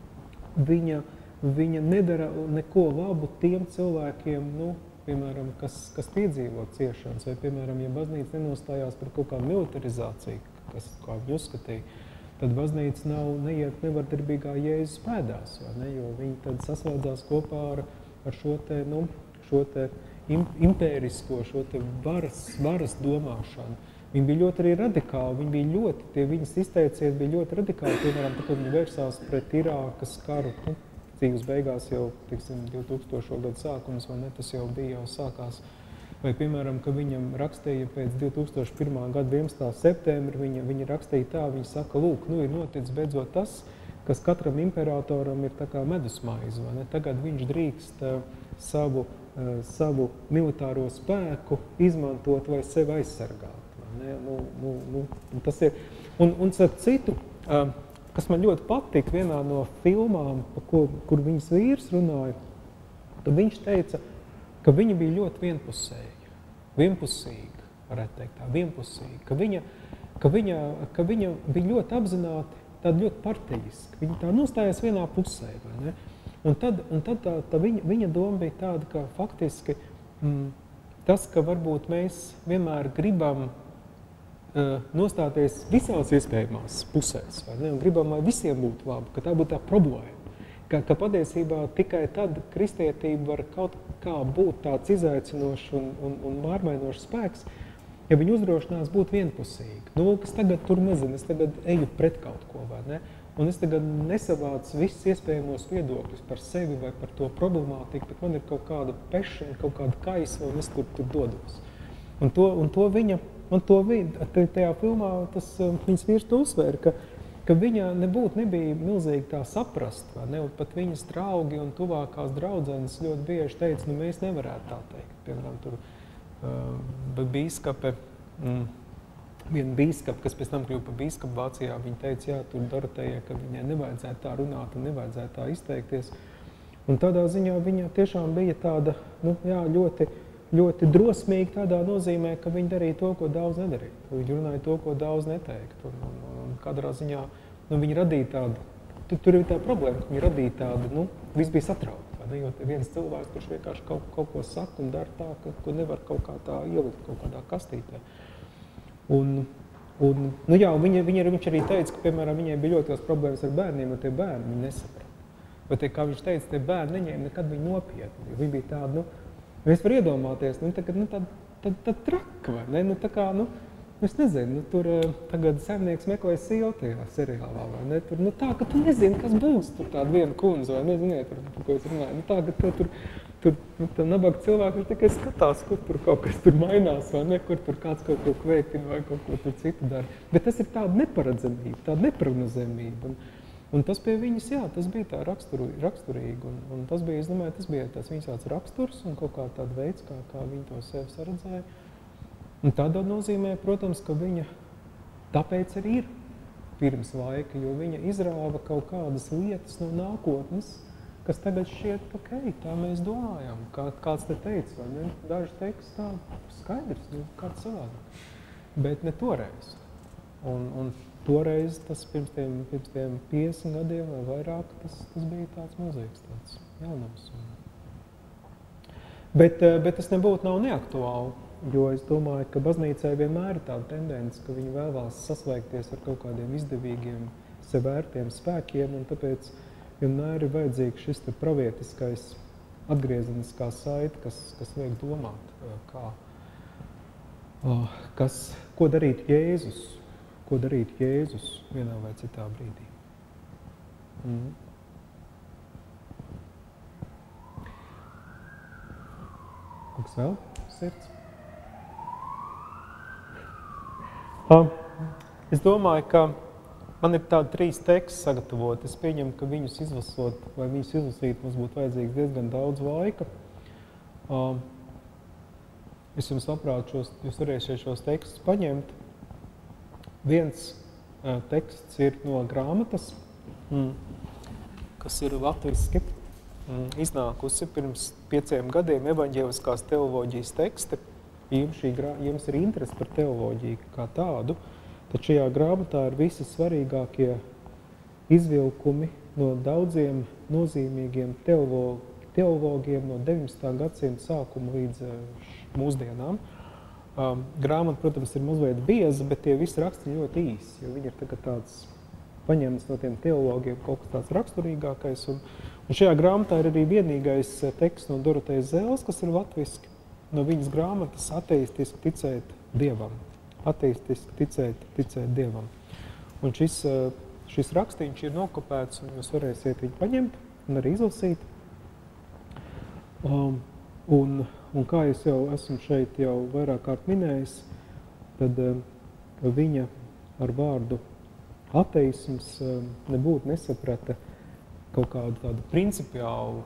viņa, viņa nedara neko labu tiem cilvēkiem, nu, piemēram, kas, kas piedzīvo ciešanas, vai, piemēram, ja baznīca nenostājās par kaut kādu militarizāciju, kas, kā viņi uzskatīja, tad baznīca nav, neiet nevardarbīgā Jēzus pēdās, vai ne? Jo viņi tad saslēdzās kopā ar, ar šo te, nu, šo te impērisko, šo te varas, varas domāšanu. Viņi bija ļoti arī radikāli, viņi bija ļoti, tie viņas izteicieni bija ļoti radikāli, piemēram, tā, kad viņi vērsās pret Irākas karu, nu, dzīves beigās jau, tiksim, divtūkstošo gadu sākums, vai ne, tas jau bija, jau sākās. Vai, piemēram, ka viņam rakstīja pēc divi tūkstoši pirmā gada vienpadsmitā septembra, viņa, viņa rakstīja tā, viņa saka, lūk, nu ir noticis beidzot tas, kas katram imperatoram ir tā kā medusmaize, vai ne? Tagad viņš drīkst uh, savu, uh, savu militāro spēku izmantot vai sevi aizsargāt, vai ne? Nu, nu, nu, tas ir, un, un ar citu, uh, kas man ļoti patīk vienā no filmām, ko, kur viņas vīrs runāja, tad viņš teica, ka viņa bija ļoti vienpusēja, vienpusīga, varētu teikt tā, vienpusīga, ka viņa, ka viņa, ka viņa bija ļoti apzināti, tāda ļoti partijiska, viņa tā nostājās vienā pusē, vai ne? Un tad, un tad tā, tā viņa, viņa doma bija tāda, ka faktiski mm, tas, ka varbūt mēs vienmēr gribam uh, nostāties visās iespējamās pusēs, vai ne? Un gribam, lai visiem būtu labi, ka tā būtu tā problēma. Ka, ka patiesībā tikai tad kristietība var kaut kā būt tāds izaicinošs un, un, un mārmainošs spēks, ja viņi uzdrošinās būt vienpusīgi. Nu, es tagad tur nezinu, es tagad eju pret kaut ko, vai ne? Un es tagad nesavācu visus iespējamos viedokļus par sevi vai par to problemātiku, bet man ir kaut kāda pešana, kaut kāda kaisa, un es tur, tur dodos. Un to, un to viņa, un to viņa, tajā filmā tas viņas vīrs to uzsvēra, ka ka viņa nebūtu nebija milzīgi tā saprast, vai ne? Un pat viņas draugi un tuvākās draudzenes ļoti bieži teica, nu mēs nevarētu tā teikt. Piemēram, tur uh, bīskape, mm, viena bīskapa, kas pēc tam kļuva par bīskapu Vācijā, viņa teica, jā, tur Dorotejai, ka viņai nevajadzētu tā runāt un nevajadzētu tā izteikties. Un tādā ziņā viņa tiešām bija tāda, nu jā, ļoti, ļoti drosmīga tādā nozīmē, ka viņa darīja to, ko daudz nedarīja. Viņa runāja to, ko daudz neteikt. Un, un, un kādā ziņā, nu, viņa radīja tādu, tu, tur ir tā problēma, ka viņa radīja tādu, nu, viss bija satraukti, vai ne? Jo viens cilvēks, kurš vienkārši kaut, kaut ko saka un dara tā, ka, ko nevar kaut kā tā ielikt kaut kādā kastītē. Un, un nu jā, viņa, viņa, viņš arī teica, ka, piemēram, viņai bija ļoti tās problēmas ar bērniem, un tie bērni viņi nesaprata. Vai tie, kā viņš teica, tie bērni neņēma nekad viņu nopietni. Viņi bija tādi, nu, mēs var iedomāties, nu, tagad, nu, tāda tā, tā traka, vai ne? Nu, tā kā, nu, es nezinu, nu, tur tagad saimnieks meklē sievu tajā seriālā, vai ne? Tur, nu, tā, ka tu nezini, kas būs tur tāda viena kundze, vai neziniet, tur, par ko es runāju. Nu, tā, ka tu, tur, tur, nu, tā nabaga cilvēki tikai skatās, kur tur kaut kas tur mainās, vai ne? Kur tur kāds kaut ko kvētina vai kaut ko tur citu dara. Bet tas ir tāda neparedzamība, tāda neprognozējumība. Un, un tas pie viņas, jā, tas bija tā raksturīgi, raksturīgi. Un, un tas bija, es domāju, tas bija tas viņas tāds raksturs un kaut kā tāda veids, kā, kā viņa to sevi saredzēja. Un tādā nozīmē, protams, ka viņa tāpēc arī ir pirms laika, jo viņa izrāva kaut kādas lietas no nākotnes, kas tagad šķiet, ok, tā mēs domājam, kā, kāds te teica, vai ne? Daži teiks tā skaidrs, nu, kāds savādāk, bet ne toreiz. Un, un toreiz tas pirms tiem, pirms tiem piecdesmit gadiem vai vairāk, tas, tas bija tāds milzīgs tāds jaunums. Bet, bet tas nebūtu nav neaktuāli. Jo es domāju, ka baznīcai vienmēr ir tāda tendence, ka viņi vēlās saslēgties ar kaut kādiem izdevīgiem, sev vērtiem spēkiem, un tāpēc vienmēr ir vajadzīgs šis te pravietiskais atgriezeniskā saite, kas, kas liek domāt, kā, kas, ko darīt Jēzus, ko darīt Jēzus vienā vai citā brīdī. Mm. Kas vēl? Sirds? Uh, es domāju, ka man ir tādi trīs teksti sagatavoti. Es pieņemu, ka viņus izlasot, vai viņus izlasīt, mums būtu vajadzīgs diezgan daudz laika. Uh, es jums labprāt šos, jūs varēsiet šos tekstus paņemt. Viens uh, teksts ir no grāmatas, mm, kas ir latviski, iznākusi pirms pieciem gadiem evaņģēliskās teoloģijas tekste. Jums, šī, jums ir interese par teoloģiju kā tādu, tad šajā grāmatā ir visi svarīgākie izvilkumi no daudziem nozīmīgiem teologu, teologiem no deviņdesmitā gadsimta sākuma līdz mūsdienām. Um, grāmata, protams, ir mazliet bieza, bet tie visi raksti ļoti īsi, jo viņi ir tagad tāds paņemts no tiem teologiem kaut kas tāds raksturīgākais. Un, un šajā grāmatā ir arī vienīgais teksts no Dorotejas Zēles, kas ir latviski. No viņas grāmatas ateistiski ticēt Dievam. Ateistiski ticēt, ticēt Dievam. Un šis, šis rakstīņš ir nokopēts, un jūs varēsiet viņu paņemt un arī izlasīt. Um, un, un kā es jau esmu šeit jau vairāk kārt minējis, tad um, viņa ar vārdu ateisms um, nebūtu nesaprata kaut kādu tādu principiālu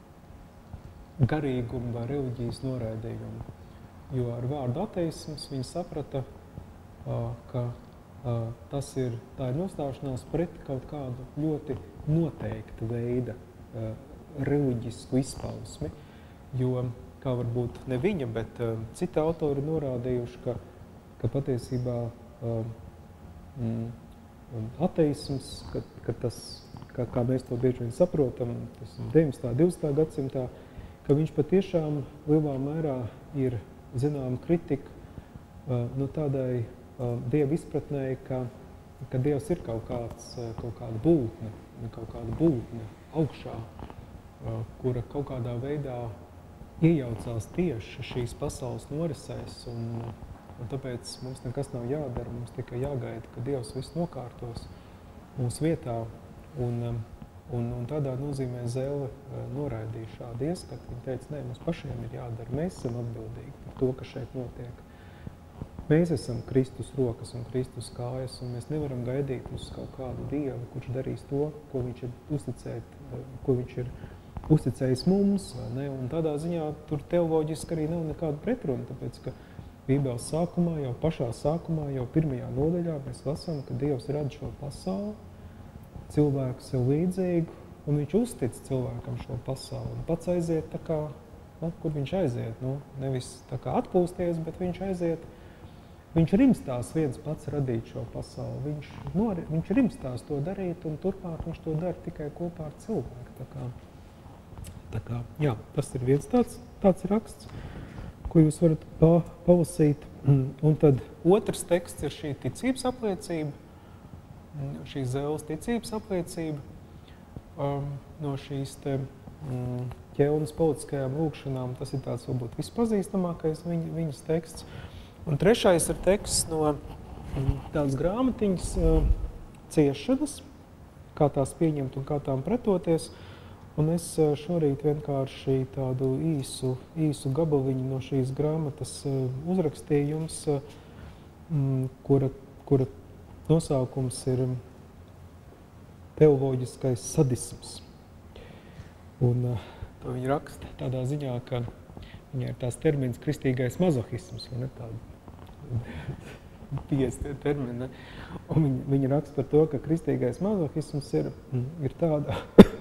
garīgumu vai reliģijas noraidījumu. Jo ar vārdu ateisms viņi saprata, uh, ka uh, tas ir, tā ir nostāšanās pret kaut kādu ļoti noteikta veida uh, reliģisku izpausmi, jo, kā varbūt ne viņa, bet uh, citi autori norādījuši, ka, ka patiesībā uh, mm, ateisms, ka, ka tas, kā, kā mēs to bieži vien saprotam, tas deviņdesmitā, divdesmitā gadsimtā, ka viņš patiešām lielā mērā ir zinām kritika uh, no tādai uh, Dieva izpratnē, ka, ka Dievs ir kaut kāds, uh, kaut kāda būtne, kaut kāda būtne augšā, uh, kura kaut kādā veidā iejaucās tieši šīs pasaules norisēs, un, un tāpēc mums nekas nav jādara, mums tikai jāgaida, ka Dievs viss nokārtos mūsu vietā, un, um, un, un tādā nozīmē Zēle uh, noraidīja šādu ieskatu. Viņa teica, nē, mums pašiem ir jādara, mēs esam atbildīgi par to, kas šeit notiek. Mēs esam Kristus rokas un Kristus kājas, un mēs nevaram gaidīt uz kaut kādu Dievu, kurš darīs to, ko viņš ir uzticēt, ko viņš ir uzticējis mums, ne? Un tādā ziņā tur teoloģiski arī nav nekāda pretruna, tāpēc, ka Bībeles sākumā, jau pašā sākumā, jau pirmajā nodaļā mēs lasām, ka Dievs rada šo pasauli, cilvēku sev līdzīgu, un viņš uztic cilvēkam šo pasauli. Un pats aiziet tā kā, nu, kur viņš aiziet, nu, nevis tā kā atpūsties, bet viņš aiziet, viņš rimstās viens pats radīt šo pasauli. Viņš, nori, viņš rimstās to darīt, un turpmāk viņš to dara tikai kopā ar cilvēku. Tā kā, tā kā, jā, tas ir viens tāds, tāds raksts, ko jūs varat pa, palasīt. Un tad otrs teksts ir šī ticības apliecība, šī Zēles ticības apliecība um, no šīs te um, ķelnes politiskajām lūkšanām. Tas ir tāds varbūt vispazīstamākais viņa, viņas teksts. Un trešais ir teksts no um, tādas grāmatiņas uh, ciešanas, kā tās pieņemt un kā tām pretoties. Un es uh, šorīt vienkārši tādu īsu, īsu gabaliņu no šīs grāmatas uh, uzrakstīju jums, uh, um, kura, kura nosaukums ir teoloģiskais sadisms. Un uh, to viņi raksta tādā ziņā, ka viņa ir tās termins kristīgais mazohisms, vai ne tāda piesti termini, ne? Un viņa, viņa raksta par to, ka kristīgais mazohisms ir, ir tāda,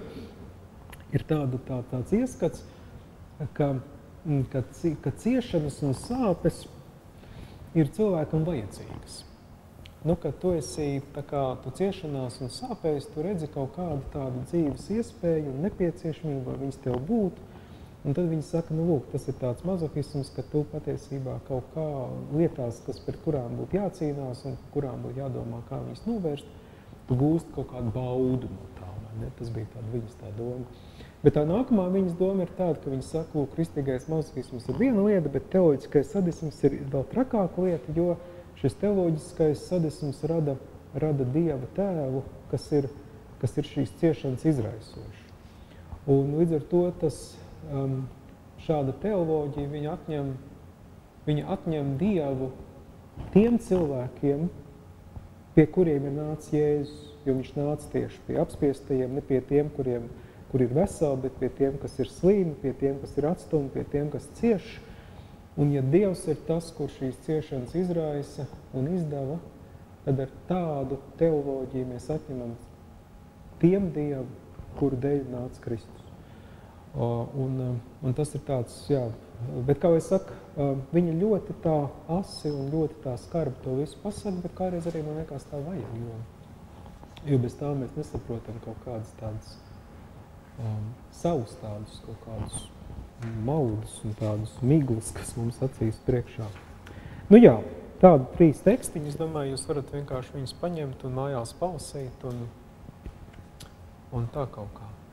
ir tāda tā, tāds ieskats, ka, ka, ka ciešanas un sāpes ir cilvēkam vajadzīgas. Nu, kad tu esi tā kā tu ciešanās un sāpēs, tu redzi kaut kādu tādu dzīves iespēju un nepieciešamību, vai viņas tev būtu. Un tad viņi saka, nu lūk, tas ir tāds mazohisms, ka tu patiesībā kaut kā lietās, kas par kurām būtu jācīnās un kurām būtu jādomā, kā viņas novērst, tu gūst kaut kādu baudu no tā, vai ne? Tas bija tāda viņas tā doma. Bet tā nākamā viņas doma ir tāda, ka viņi saka, lūk, kristīgais mazohisms ir viena lieta, bet teoloģiskais sadisms ir vēl trakāka lieta, jo šis teoloģiskais sadisms rada, rada Dieva tēvu, kas ir, kas ir šīs ciešanas izraisoši. Un līdz ar to tas, um, šāda teoloģija viņa atņem, viņa atņem Dievu tiem cilvēkiem, pie kuriem ir nācis Jēzus, jo viņš nāca tieši pie apspiestajiem, ne pie tiem, kuriem, kur ir veseli, bet pie tiem, kas ir slīmi, pie tiem, kas ir atstumi, pie tiem, kas cieš. Un ja Dievs ir tas, kur šīs ciešanas izraisa un izdeva, tad ar tādu teoloģiju mēs atņemam tiem Dievu, kuru dēļ nāca Kristus. Un, un tas ir tāds, jā, bet kā es saku, viņa ļoti tā asi un ļoti tā skarbi to visu pasaka, bet kādreiz arī man liekas tā vajag, jo, jo bez tā mēs nesaprotam kaut kādas tādas um, savus tādus, kaut kādus maudus un tādus miglus, kas mums acīs priekšā. Nu jā, tādi trīs tekstiņi, es domāju, jūs varat vienkārši viņus paņemt un mājās palasīt un, un tā kaut kā.